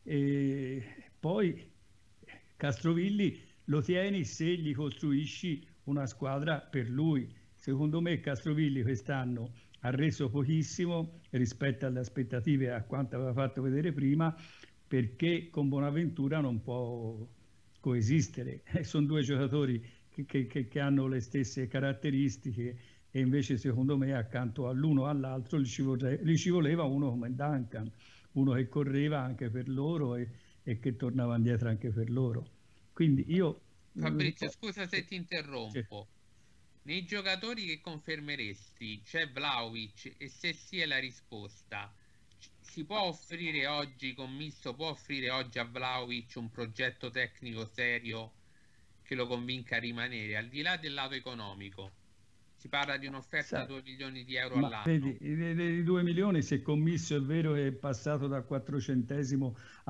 E poi Castrovilli lo tieni se gli costruisci una squadra per lui. Secondo me Castrovilli quest'anno ha reso pochissimo rispetto alle aspettative e a quanto aveva fatto vedere prima, perché con Bonaventura non può coesistere. Sono due giocatori che, che, che hanno le stesse caratteristiche, e invece secondo me accanto all'uno o all'altro gli ci, vorrei, gli ci voleva uno come Duncan, uno che correva anche per loro e, e che tornava indietro anche per loro. Quindi io... Fabrizio, scusa se ti interrompo. Nei giocatori che confermeresti c'è Vlahovic, e se sì è la risposta, si può offrire oggi, Commisso può offrire oggi a Vlahovic un progetto tecnico serio che lo convinca a rimanere, al di là del lato economico? Si parla di un'offerta da due milioni di euro all'anno. Vedi, i due milioni, se Commisso è vero è passato da quattrocentesimo a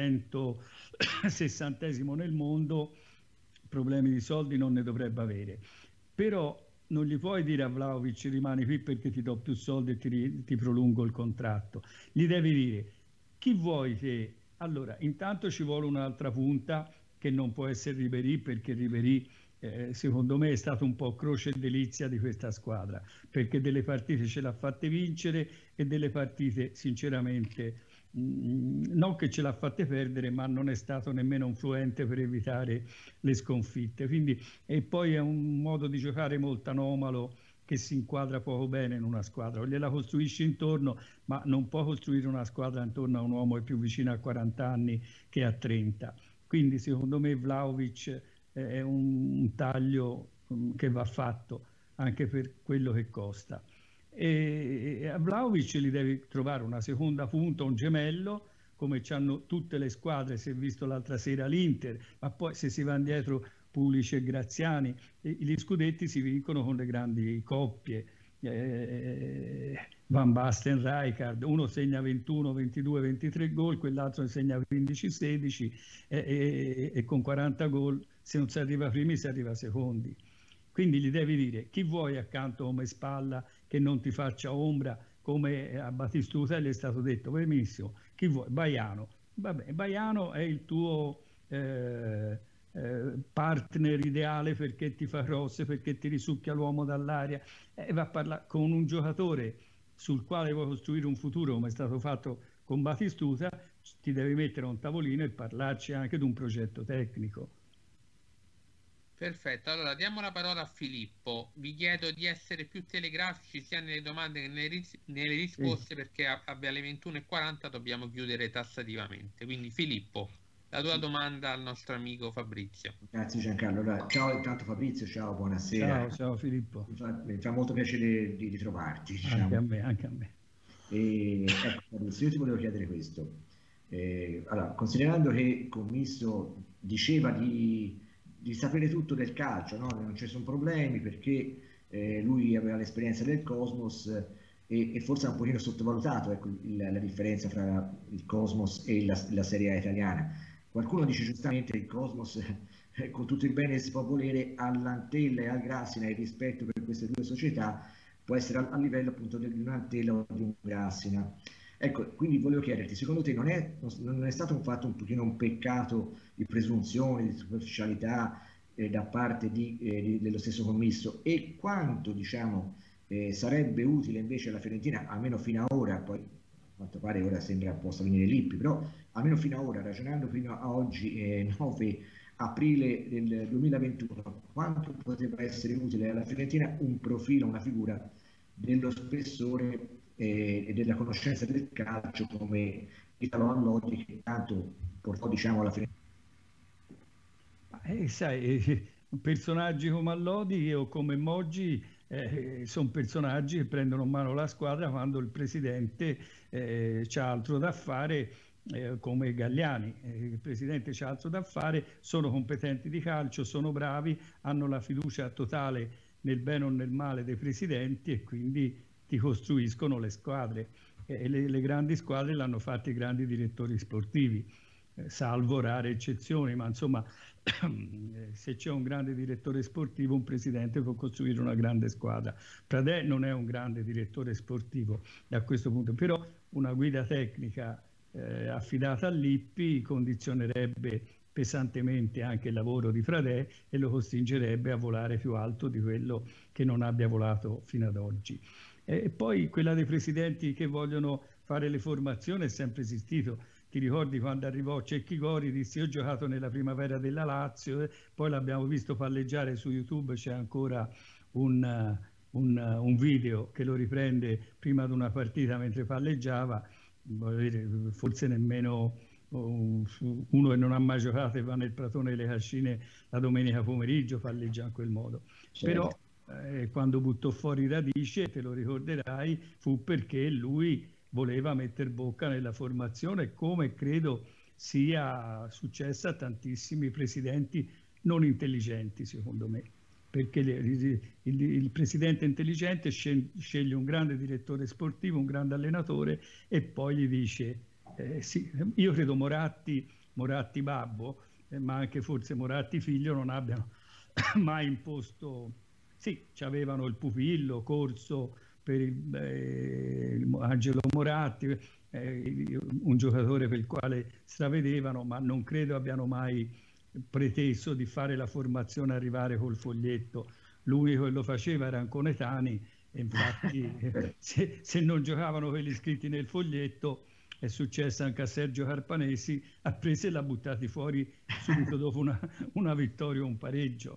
trecentosessantesimo nel mondo, problemi di soldi non ne dovrebbe avere. Però non gli puoi dire a Vlahovic rimani qui perché ti do più soldi e ti, ti prolungo il contratto. Gli devi dire chi vuoi te. Allora, intanto ci vuole un'altra punta che non può essere Ribéry, perché Ribéry eh, secondo me è stato un po' croce e delizia di questa squadra, perché delle partite ce l'ha fatte vincere e delle partite sinceramente mh, non che ce l'ha fatte perdere, ma non è stato nemmeno influente per evitare le sconfitte. Quindi, e poi è un modo di giocare molto anomalo, che si inquadra poco bene in una squadra, o gliela costruisci intorno, ma non può costruire una squadra intorno a un uomo che è più vicino a quaranta anni che a trenta. Quindi secondo me Vlahovic è un, un taglio um, che va fatto anche per quello che costa. E, e a Vlahovic gli devi trovare una seconda punta, un gemello, come hanno tutte le squadre, si è visto l'altra sera l'Inter, ma poi se si va indietro Pulic e Graziani, e gli scudetti si vincono con le grandi coppie, eh, Van Basten, Rijkaard, uno segna ventuno, ventidue, ventitré gol, quell'altro ne segna quindici, sedici e, e, e con quaranta gol se non si arriva primi si arriva secondi. Quindi gli devi dire chi vuoi accanto come spalla che non ti faccia ombra, come a Batistuta gli è stato detto benissimo, chi vuoi? Baiano. Vabbè, Baiano è il tuo eh, eh, partner ideale perché ti fa cross, perché ti risucchia l'uomo dall'aria, e va a parlare con un giocatore sul quale vuoi costruire un futuro come è stato fatto con Batistuta, ti devi mettere a un tavolino e parlarci anche di un progetto tecnico. Perfetto, allora diamo la parola a Filippo. Vi chiedo di essere più telegrafici sia nelle domande che nelle, ris nelle risposte, sì, perché a, alle ventuno e quaranta dobbiamo chiudere tassativamente. Quindi Filippo, la tua domanda al nostro amico Fabrizio. Grazie Giancarlo. Allora, ciao intanto Fabrizio, ciao, buonasera. Ciao, ciao Filippo. Mi fa, mi fa molto piacere di ritrovarti. Diciamo. Anche a me, anche a me. E, ecco, Fabrizio, io ti volevo chiedere questo. Eh, allora, considerando che Commisso diceva di... di sapere tutto del calcio, no? Non ci sono problemi perché eh, lui aveva l'esperienza del Cosmos e, e forse ha un pochino sottovalutato, ecco, il, la differenza tra il Cosmos e la, la Serie A italiana. Qualcuno dice giustamente che il Cosmos, eh, con tutto il bene che si può volere, all'Antella e al Grassina, il rispetto per queste due società può essere a, a livello appunto di un'Antella o di un Grassina. Ecco, quindi volevo chiederti, secondo te non è, non è stato un fatto un pochino un peccato di presunzione, di superficialità eh, da parte di, eh, di, dello stesso Commisso, e quanto diciamo eh, sarebbe utile invece alla Fiorentina, almeno fino a ora, poi a quanto pare ora sembra possa venire Lippi, però almeno fino a ora, ragionando fino a oggi, eh, nove aprile del duemilaventuno, quanto poteva essere utile alla Fiorentina un profilo, una figura dello spessore e della conoscenza del calcio come Italo Allodi, che tanto portò diciamo alla fine. Eh, sai, personaggi come Allodi o come Moggi eh, sono personaggi che prendono in mano la squadra quando il presidente eh, c'ha altro da fare, eh, come Galliani. Eh, il presidente c'ha altro da fare, sono competenti di calcio, sono bravi, hanno la fiducia totale nel bene o nel male dei presidenti e quindi ti costruiscono le squadre, e le, le grandi squadre l'hanno fatte i grandi direttori sportivi, eh, salvo rare eccezioni, ma insomma se c'è un grande direttore sportivo un presidente può costruire una grande squadra. Pradè non è un grande direttore sportivo da questo punto, però una guida tecnica eh, affidata a Lippi condizionerebbe pesantemente anche il lavoro di Pradè e lo costringerebbe a volare più alto di quello che non abbia volato fino ad oggi. E poi quella dei presidenti che vogliono fare le formazioni è sempre esistito. Ti ricordi quando arrivò Cecchi Gori, disse: io ho giocato nella primavera della Lazio, eh? Poi l'abbiamo visto palleggiare su YouTube, c'è ancora un, un, un video che lo riprende prima di una partita mentre palleggiava, forse nemmeno uno che non ha mai giocato e va nel Pratone delle Cascine la domenica pomeriggio palleggia in quel modo. Certo. Però Eh, quando buttò fuori Radice, te lo ricorderai, fu perché lui voleva metter bocca nella formazione, come credo sia successo a tantissimi presidenti non intelligenti, secondo me, perché le, il, il, il presidente intelligente sceglie un grande direttore sportivo, un grande allenatore e poi gli dice eh, sì, io credo Moratti, Moratti babbo, eh, ma anche forse Moratti figlio non abbiano mai imposto. Sì, avevano il pupillo, Corso per il, eh, Angelo Moratti, eh, un giocatore per il quale stravedevano, ma non credo abbiano mai preteso di fare la formazione, arrivare col foglietto. L'unico che lo faceva era Anconetani, e infatti se, se non giocavano quelli scritti nel foglietto, è successo anche a Sergio Carpanesi, ha preso e l'ha buttati fuori subito dopo una, una vittoria o un pareggio.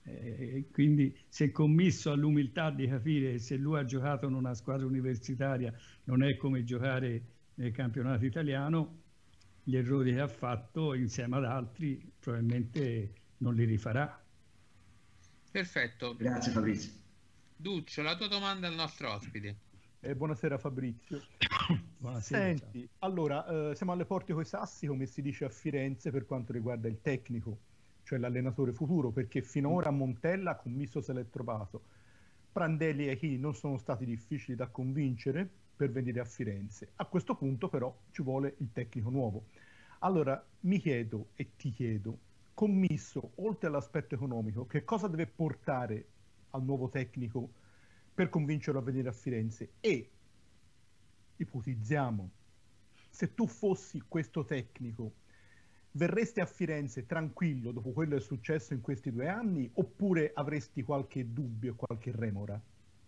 Eh, quindi se Commisso ha l'umiltà di capire che se lui ha giocato in una squadra universitaria non è come giocare nel campionato italiano, gli errori che ha fatto insieme ad altri probabilmente non li rifarà. Perfetto. Grazie Fabrizio. Duccio, la tua domanda al nostro ospite. Eh, buonasera Fabrizio. Buonasera, Senti, ciao. allora, eh, siamo alle porte coi sassi, come si dice a Firenze, per quanto riguarda il tecnico, cioè l'allenatore futuro, perché finora a Montella Commisso se l'è trovato. Prandelli e Achini non sono stati difficili da convincere per venire a Firenze. A questo punto però ci vuole il tecnico nuovo. Allora mi chiedo e ti chiedo, Commisso, oltre all'aspetto economico, che cosa deve portare al nuovo tecnico per convincerlo a venire a Firenze? E ipotizziamo, se tu fossi questo tecnico, verresti a Firenze tranquillo dopo quello che è successo in questi due anni, oppure avresti qualche dubbio, qualche remora?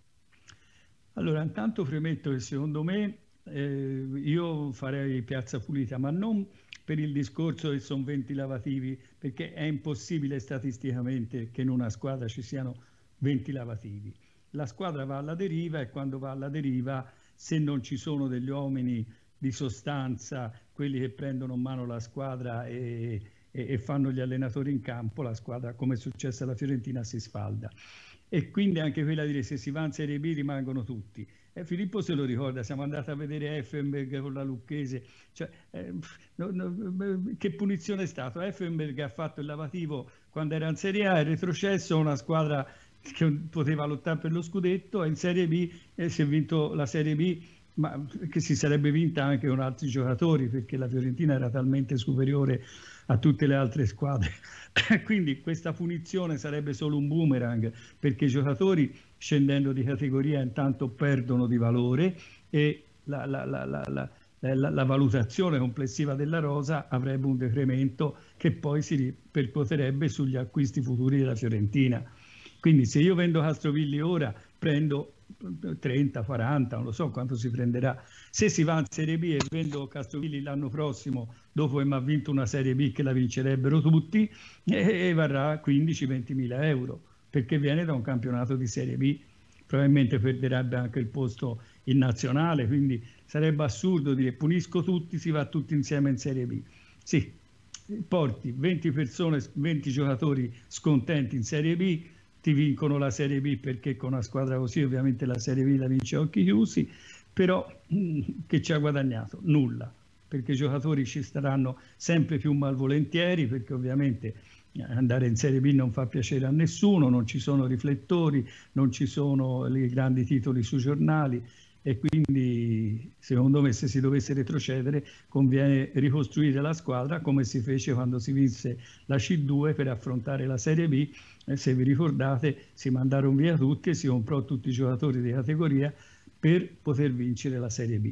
Allora, intanto premetto che secondo me eh, io farei piazza pulita, ma non per il discorso che sono venti lavativi, perché è impossibile statisticamente che in una squadra ci siano venti lavativi. La squadra va alla deriva e quando va alla deriva, se non ci sono degli uomini di sostanza, quelli che prendono in mano la squadra e, e, e fanno gli allenatori in campo, la squadra, come è successo alla Fiorentina, si sfalda. E quindi anche quella di dire se si va in Serie B rimangono tutti. E Filippo se lo ricorda, siamo andati a vedere Effenberg con la Lucchese, cioè, eh, no, no, che punizione è stato? Effenberg ha fatto il lavativo quando era in Serie A, è retrocesso una squadra che poteva lottare per lo scudetto, e in Serie B e si è vinto la Serie B, ma che si sarebbe vinta anche con altri giocatori, perché la Fiorentina era talmente superiore a tutte le altre squadre. Quindi questa punizione sarebbe solo un boomerang, perché i giocatori scendendo di categoria intanto perdono di valore e la, la, la, la, la, la, la valutazione complessiva della rosa avrebbe un decremento che poi si ripercuoterebbe sugli acquisti futuri della Fiorentina. Quindi se io vendo Castrovilli ora prendo trenta, quaranta, non lo so quanto si prenderà. Se si va in Serie B e vendo Castrovilli l'anno prossimo, dopo che mi ha vinto una Serie B che la vincerebbero tutti, e varrà quindici venti mila euro, perché viene da un campionato di Serie B. Probabilmente perderebbe anche il posto in nazionale, quindi sarebbe assurdo dire punisco tutti, si va tutti insieme in Serie B. Sì, porti venti persone, venti giocatori scontenti in Serie B, ti vincono la Serie B, perché con una squadra così ovviamente la Serie B la vince a occhi chiusi, però mh, che ci ha guadagnato? Nulla, perché i giocatori ci staranno sempre più malvolentieri, perché ovviamente andare in Serie B non fa piacere a nessuno, non ci sono riflettori, non ci sono i grandi titoli sui giornali, e quindi secondo me se si dovesse retrocedere conviene ricostruire la squadra come si fece quando si vinse la C due per affrontare la Serie B. E se vi ricordate si mandarono via tutti e si comprò tutti i giocatori di categoria per poter vincere la Serie B.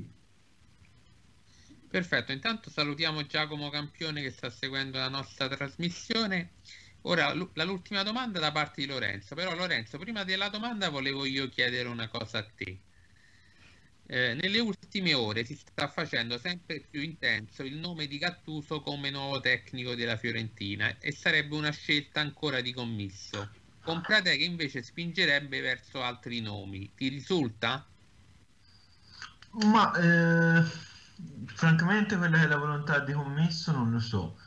Perfetto, intanto salutiamo Giacomo Campione che sta seguendo la nostra trasmissione. Ora l'ultima domanda da parte di Lorenzo, però Lorenzo, prima della domanda volevo io chiedere una cosa a te. Eh, nelle ultime ore si sta facendo sempre più intenso il nome di Gattuso come nuovo tecnico della Fiorentina, e sarebbe una scelta ancora di Commisso, con Pradè che invece spingerebbe verso altri nomi. Ti risulta? Ma eh, francamente quella che è la volontà di Commisso non lo so.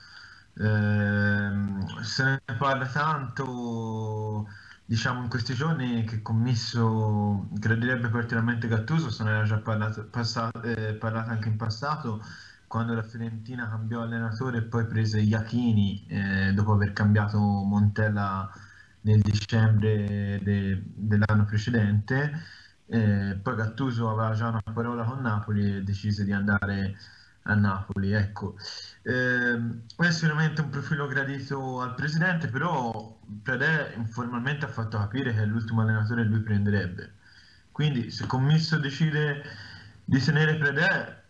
Eh, se ne parla tanto, diciamo in questi giorni, che Commisso crederebbe particolarmente Gattuso. Se ne era già parlato, passato, eh, parlato anche in passato, quando la Fiorentina cambiò allenatore e poi prese Iachini eh, dopo aver cambiato Montella nel dicembre de, dell'anno precedente. Eh, poi Gattuso aveva già una parola con Napoli e decise di andare a Napoli, ecco. Eh, è sicuramente un profilo gradito al presidente, però Pradè informalmente ha fatto capire che è l'ultimo allenatore che lui prenderebbe. Quindi se Commisso decide di tenere Pradè,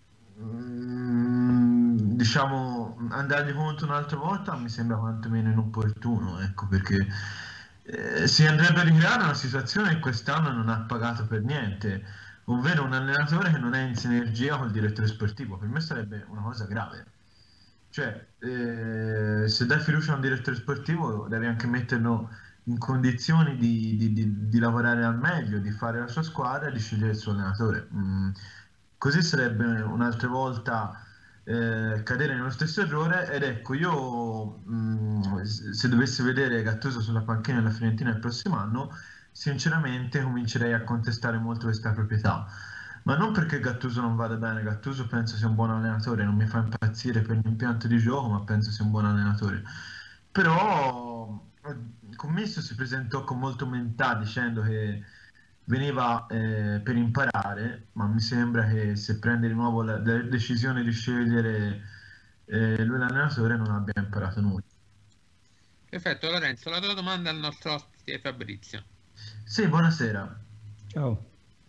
mh, diciamo andargli contro un'altra volta mi sembra quantomeno inopportuno, ecco, perché eh, si andrebbe a ricreare una situazione che quest'anno non ha pagato per niente, ovvero un allenatore che non è in sinergia col direttore sportivo. Per me sarebbe una cosa grave. Cioè, eh, se dai fiducia a un direttore sportivo devi anche metterlo in condizioni di, di, di, di lavorare al meglio, di fare la sua squadra e di scegliere il suo allenatore. Mm, così sarebbe un'altra volta eh, cadere nello stesso errore. Ed ecco, io mm, se dovessi vedere Gattuso sulla panchina della Fiorentina il prossimo anno, sinceramente comincerei a contestare molto questa proprietà. Ma non perché Gattuso non vada bene, Gattuso penso sia un buon allenatore, non mi fa impazzire per l'impianto di gioco, ma penso sia un buon allenatore. Però Commisso si presentò con molta umiltà dicendo che veniva eh, per imparare, ma mi sembra che se prende di nuovo la, la decisione di scegliere eh, lui l'allenatore non abbia imparato nulla. Perfetto, Lorenzo, la tua domanda al nostro ospite Fabrizio. Sì, buonasera. Ciao.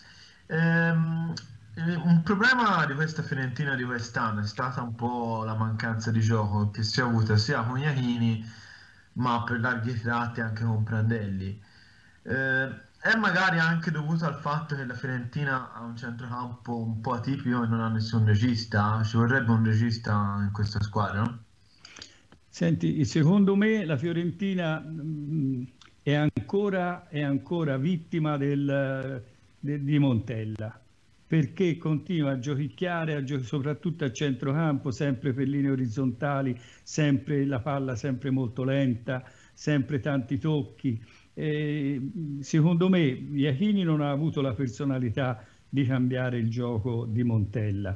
Ehm, un problema di questa Fiorentina di quest'anno è stata un po' la mancanza di gioco che si è avuta sia con Iachini, ma per larghi tratti anche con Prandelli. Eh, è magari anche dovuto al fatto che la Fiorentina ha un centrocampo un po' atipico e non ha nessun regista. Ci vorrebbe un regista in questa squadra, no? Senti, secondo me la Fiorentina mh, è ancora, è ancora vittima del, de, di Montella, perché continua a giochicchiare, a gio- soprattutto a centrocampo, sempre per linee orizzontali, sempre la palla sempre molto lenta, sempre tanti tocchi. E, secondo me Iachini non ha avuto la personalità di cambiare il gioco di Montella.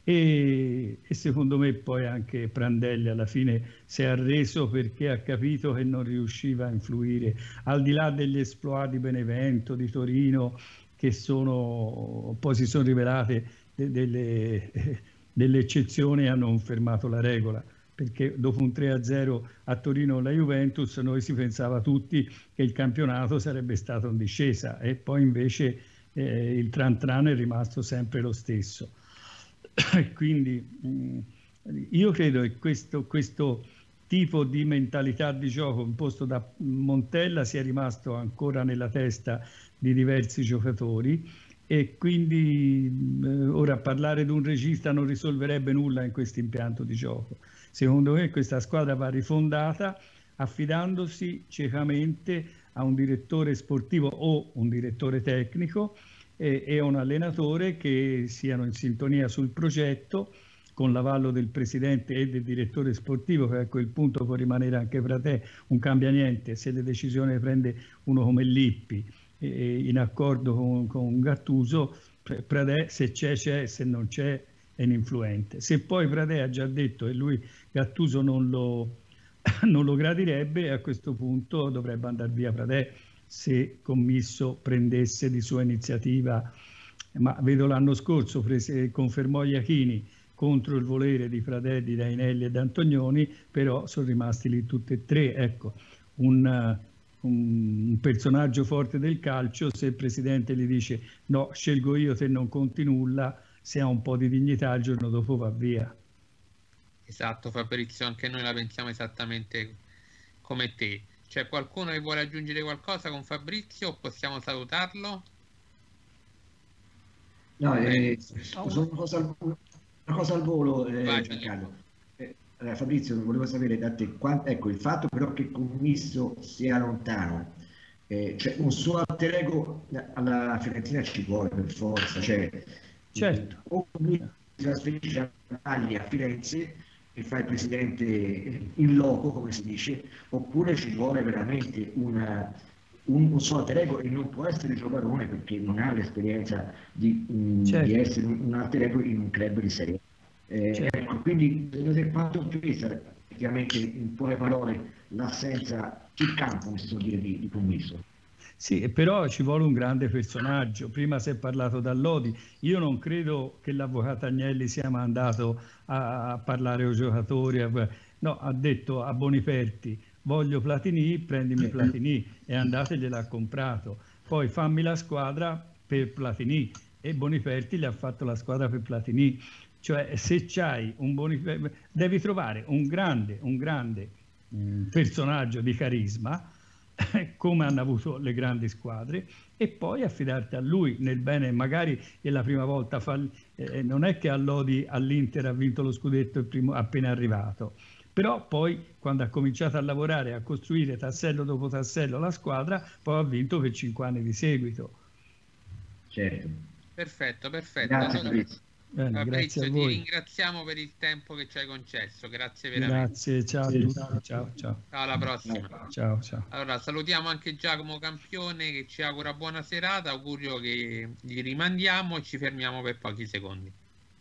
E, e secondo me poi anche Prandelli alla fine si è arreso perché ha capito che non riusciva a influire, al di là degli esploit di Benevento, di Torino, che sono, poi si sono rivelate de, delle, delle eccezioni e hanno confermato la regola, perché dopo un tre a zero a Torino la Juventus noi si pensava tutti che il campionato sarebbe stato in discesa e poi invece eh, il tran tran è rimasto sempre lo stesso. Quindi mh, io credo che questo, questo tipo di mentalità di gioco imposto da Montella sia rimasto ancora nella testa di diversi giocatori e quindi eh, ora parlare di un regista non risolverebbe nulla in questo impianto di gioco. Secondo me questa squadra va rifondata affidandosi ciecamente a un direttore sportivo o un direttore tecnico e, e a un allenatore che siano in sintonia sul progetto, con l'avallo del presidente e del direttore sportivo, che a quel punto può rimanere anche Pratè, un cambia niente se le decisioni le prende uno come Lippi, e in accordo con, con Gattuso. Pratè se c'è c'è, se non c'è è ininfluente. Se poi Pratè ha già detto e lui Gattuso non lo, non lo gradirebbe, a questo punto dovrebbe andare via Pratè se Commisso prendesse di sua iniziativa. Ma vedo l'anno scorso prese, confermò Iachini contro il volere di Pratè, di Rainelli e D'Antonioni, però sono rimasti lì tutti e tre. Ecco, un, un personaggio forte del calcio, se il presidente gli dice no, scelgo io, te non conti nulla, se ha un po' di dignità il giorno dopo va via. Esatto Fabrizio, anche noi la pensiamo esattamente come te. C'è qualcuno che vuole aggiungere qualcosa con Fabrizio o possiamo salutarlo? No, eh, solo una cosa al, una cosa al volo, eh, Vai, Giancarlo. Eh, allora, Fabrizio, volevo sapere da te, quant- ecco, il fatto però che Commisso sia lontano, eh, cioè un suo alter ego alla Fiorentina ci vuole per forza, cioè certo. O Commisso si trasferisce a Firenze e fa il presidente in loco, come si dice, oppure ci vuole veramente una, un, un suo alter ego, e non può essere Giovarone perché non ha l'esperienza di, mh, certo. di essere un, un alter ego in un club di serie. Eh, certo. Ecco, quindi vedete quanto pesa effettivamente, in poche parole, l'assenza sul campo, come si suol dire, di, di Commisso. Sì, però ci vuole un grande personaggio. Prima si è parlato d'Allodi. Io non credo che l'avvocato Agnelli sia mandato a, a parlare ai giocatori. A... No, ha detto a Boniperti, voglio Platini, prendimi Platini, e andategliela comprato. Poi fammi la squadra per Platini, e Boniperti gli ha fatto la squadra per Platini. Cioè, se c'hai un Boniperti, devi trovare un grande, un grande mh, personaggio di carisma, come hanno avuto le grandi squadre, e poi affidarti a lui nel bene. Magari è la prima volta, fa, eh, non è che Allodi all'Inter ha vinto lo scudetto il primo, appena arrivato, Però poi quando ha cominciato a lavorare, a costruire tassello dopo tassello la squadra, poi ha vinto per cinque anni di seguito. Certo. Perfetto, perfetto. Grazie, allora, Bene, Fabrizio, grazie a ti voi. ringraziamo per il tempo che ci hai concesso, grazie veramente. Grazie, ciao a tutti, ciao, ciao. Ciao, alla prossima. Ciao, ciao. Allora, salutiamo anche Giacomo Campione che ci augura buona serata, augurio che gli rimandiamo e ci fermiamo per pochi secondi.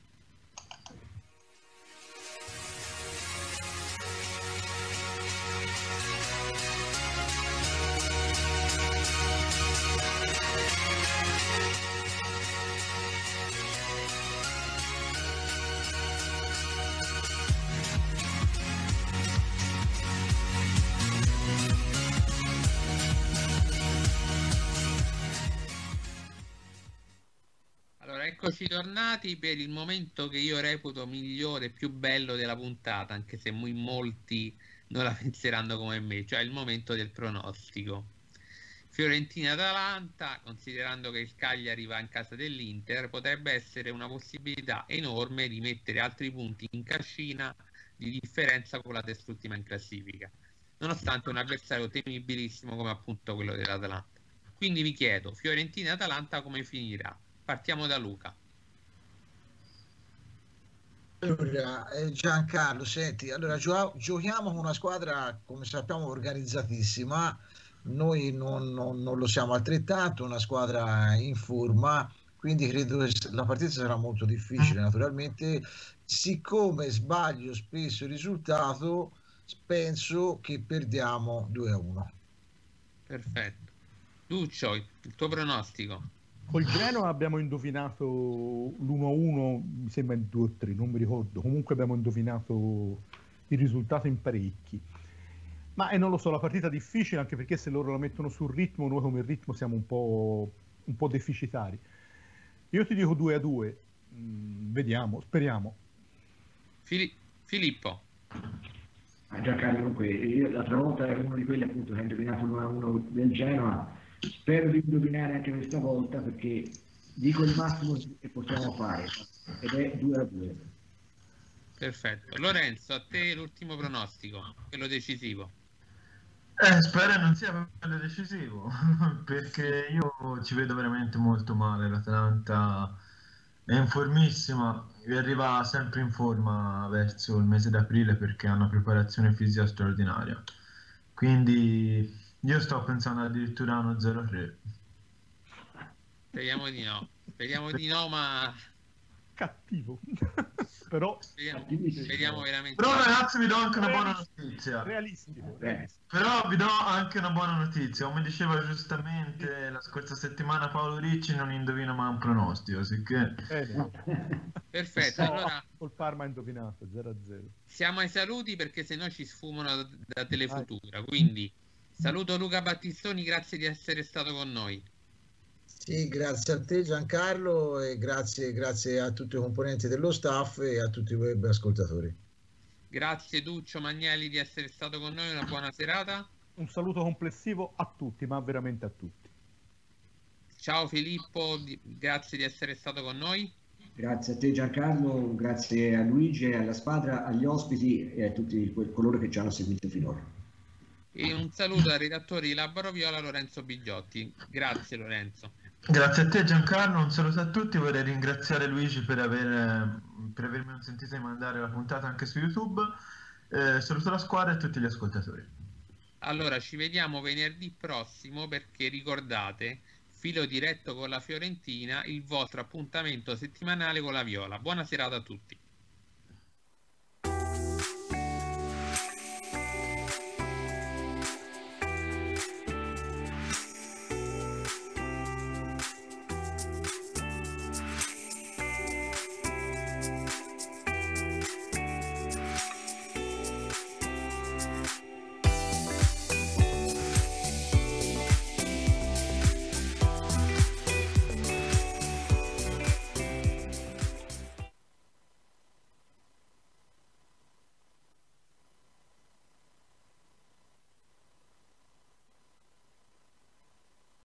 Eccoci tornati per il momento che io reputo migliore e più bello della puntata, anche se in molti non la penseranno come me, cioè il momento del pronostico. Fiorentina-Atalanta, considerando che il Cagliari va in casa dell'Inter, potrebbe essere una possibilità enorme di mettere altri punti in cascina di differenza con la test'ultima in classifica, nonostante un avversario temibilissimo come appunto quello dell'Atalanta. Quindi vi chiedo, Fiorentina-Atalanta come finirà? Partiamo da Luca. Allora, eh, Giancarlo, senti, allora gio- giochiamo con una squadra, come sappiamo, organizzatissima. Noi non, non- non lo siamo altrettanto, una squadra in forma, quindi credo che s- la partita sarà molto difficile, naturalmente. Siccome sbaglio spesso il risultato, penso che perdiamo due a uno. Perfetto. Duccio, il tuo pronostico? Col Genoa abbiamo indovinato l'uno a uno, mi sembra in due o tre, non mi ricordo. Comunque abbiamo indovinato il risultato in parecchi. Ma e non lo so, la partita è difficile, anche perché se loro la mettono sul ritmo, noi come ritmo siamo un po', un po' deficitari. Io ti dico due a due, mm, vediamo, speriamo. Fili- Filippo. Ah, Giancarlo, comunque, io l'altra volta ero uno di quelli appunto che ha indovinato l'uno a uno del Genoa. Spero di indovinare anche questa volta, perché dico il massimo che possiamo fare, ed è due a due. Perfetto. Lorenzo, a te l'ultimo pronostico, quello decisivo. Eh, spero non sia quello decisivo, perché io ci vedo veramente molto male. L'Atalanta è in formissima e arriva sempre in forma verso il mese d'aprile perché ha una preparazione fisica straordinaria. Quindi io sto pensando addirittura a uno zero tre. Speriamo di no. Speriamo di no, ma Cattivo. Però speriamo, speriamo veramente. Però ragazzi, vi do anche una buona notizia. realistico. Eh, Però vi do anche una buona notizia. Come diceva giustamente la scorsa settimana Paolo Ricci, non indovina mai un pronostico, sicché... Bene. Perfetto, allora Col Parma ha indovinato zero a zero. siamo ai saluti perché sennò ci sfumano da, da Telefutura. Quindi saluto Luca Battistoni, grazie di essere stato con noi. Sì, grazie a te Giancarlo e grazie, grazie a tutti i componenti dello staff e a tutti i web ascoltatori. Grazie Duccio Magnelli di essere stato con noi, una buona serata. Un saluto complessivo a tutti, ma veramente a tutti. Ciao Filippo, di- grazie di essere stato con noi. Grazie a te Giancarlo, grazie a Luigi, alla squadra, agli ospiti e a tutti que- coloro che ci hanno seguito finora. E un saluto al redattore di Labaro Viola Lorenzo Bigiotti. Grazie Lorenzo. Grazie a te Giancarlo, un saluto a tutti. Vorrei ringraziare Luigi per, aver, per avermi consentito di mandare la puntata anche su YouTube. Eh, saluto la squadra e tutti gli ascoltatori. Allora ci vediamo venerdì prossimo perché ricordate, filo diretto con la Fiorentina, il vostro appuntamento settimanale con la Viola. Buona serata a tutti.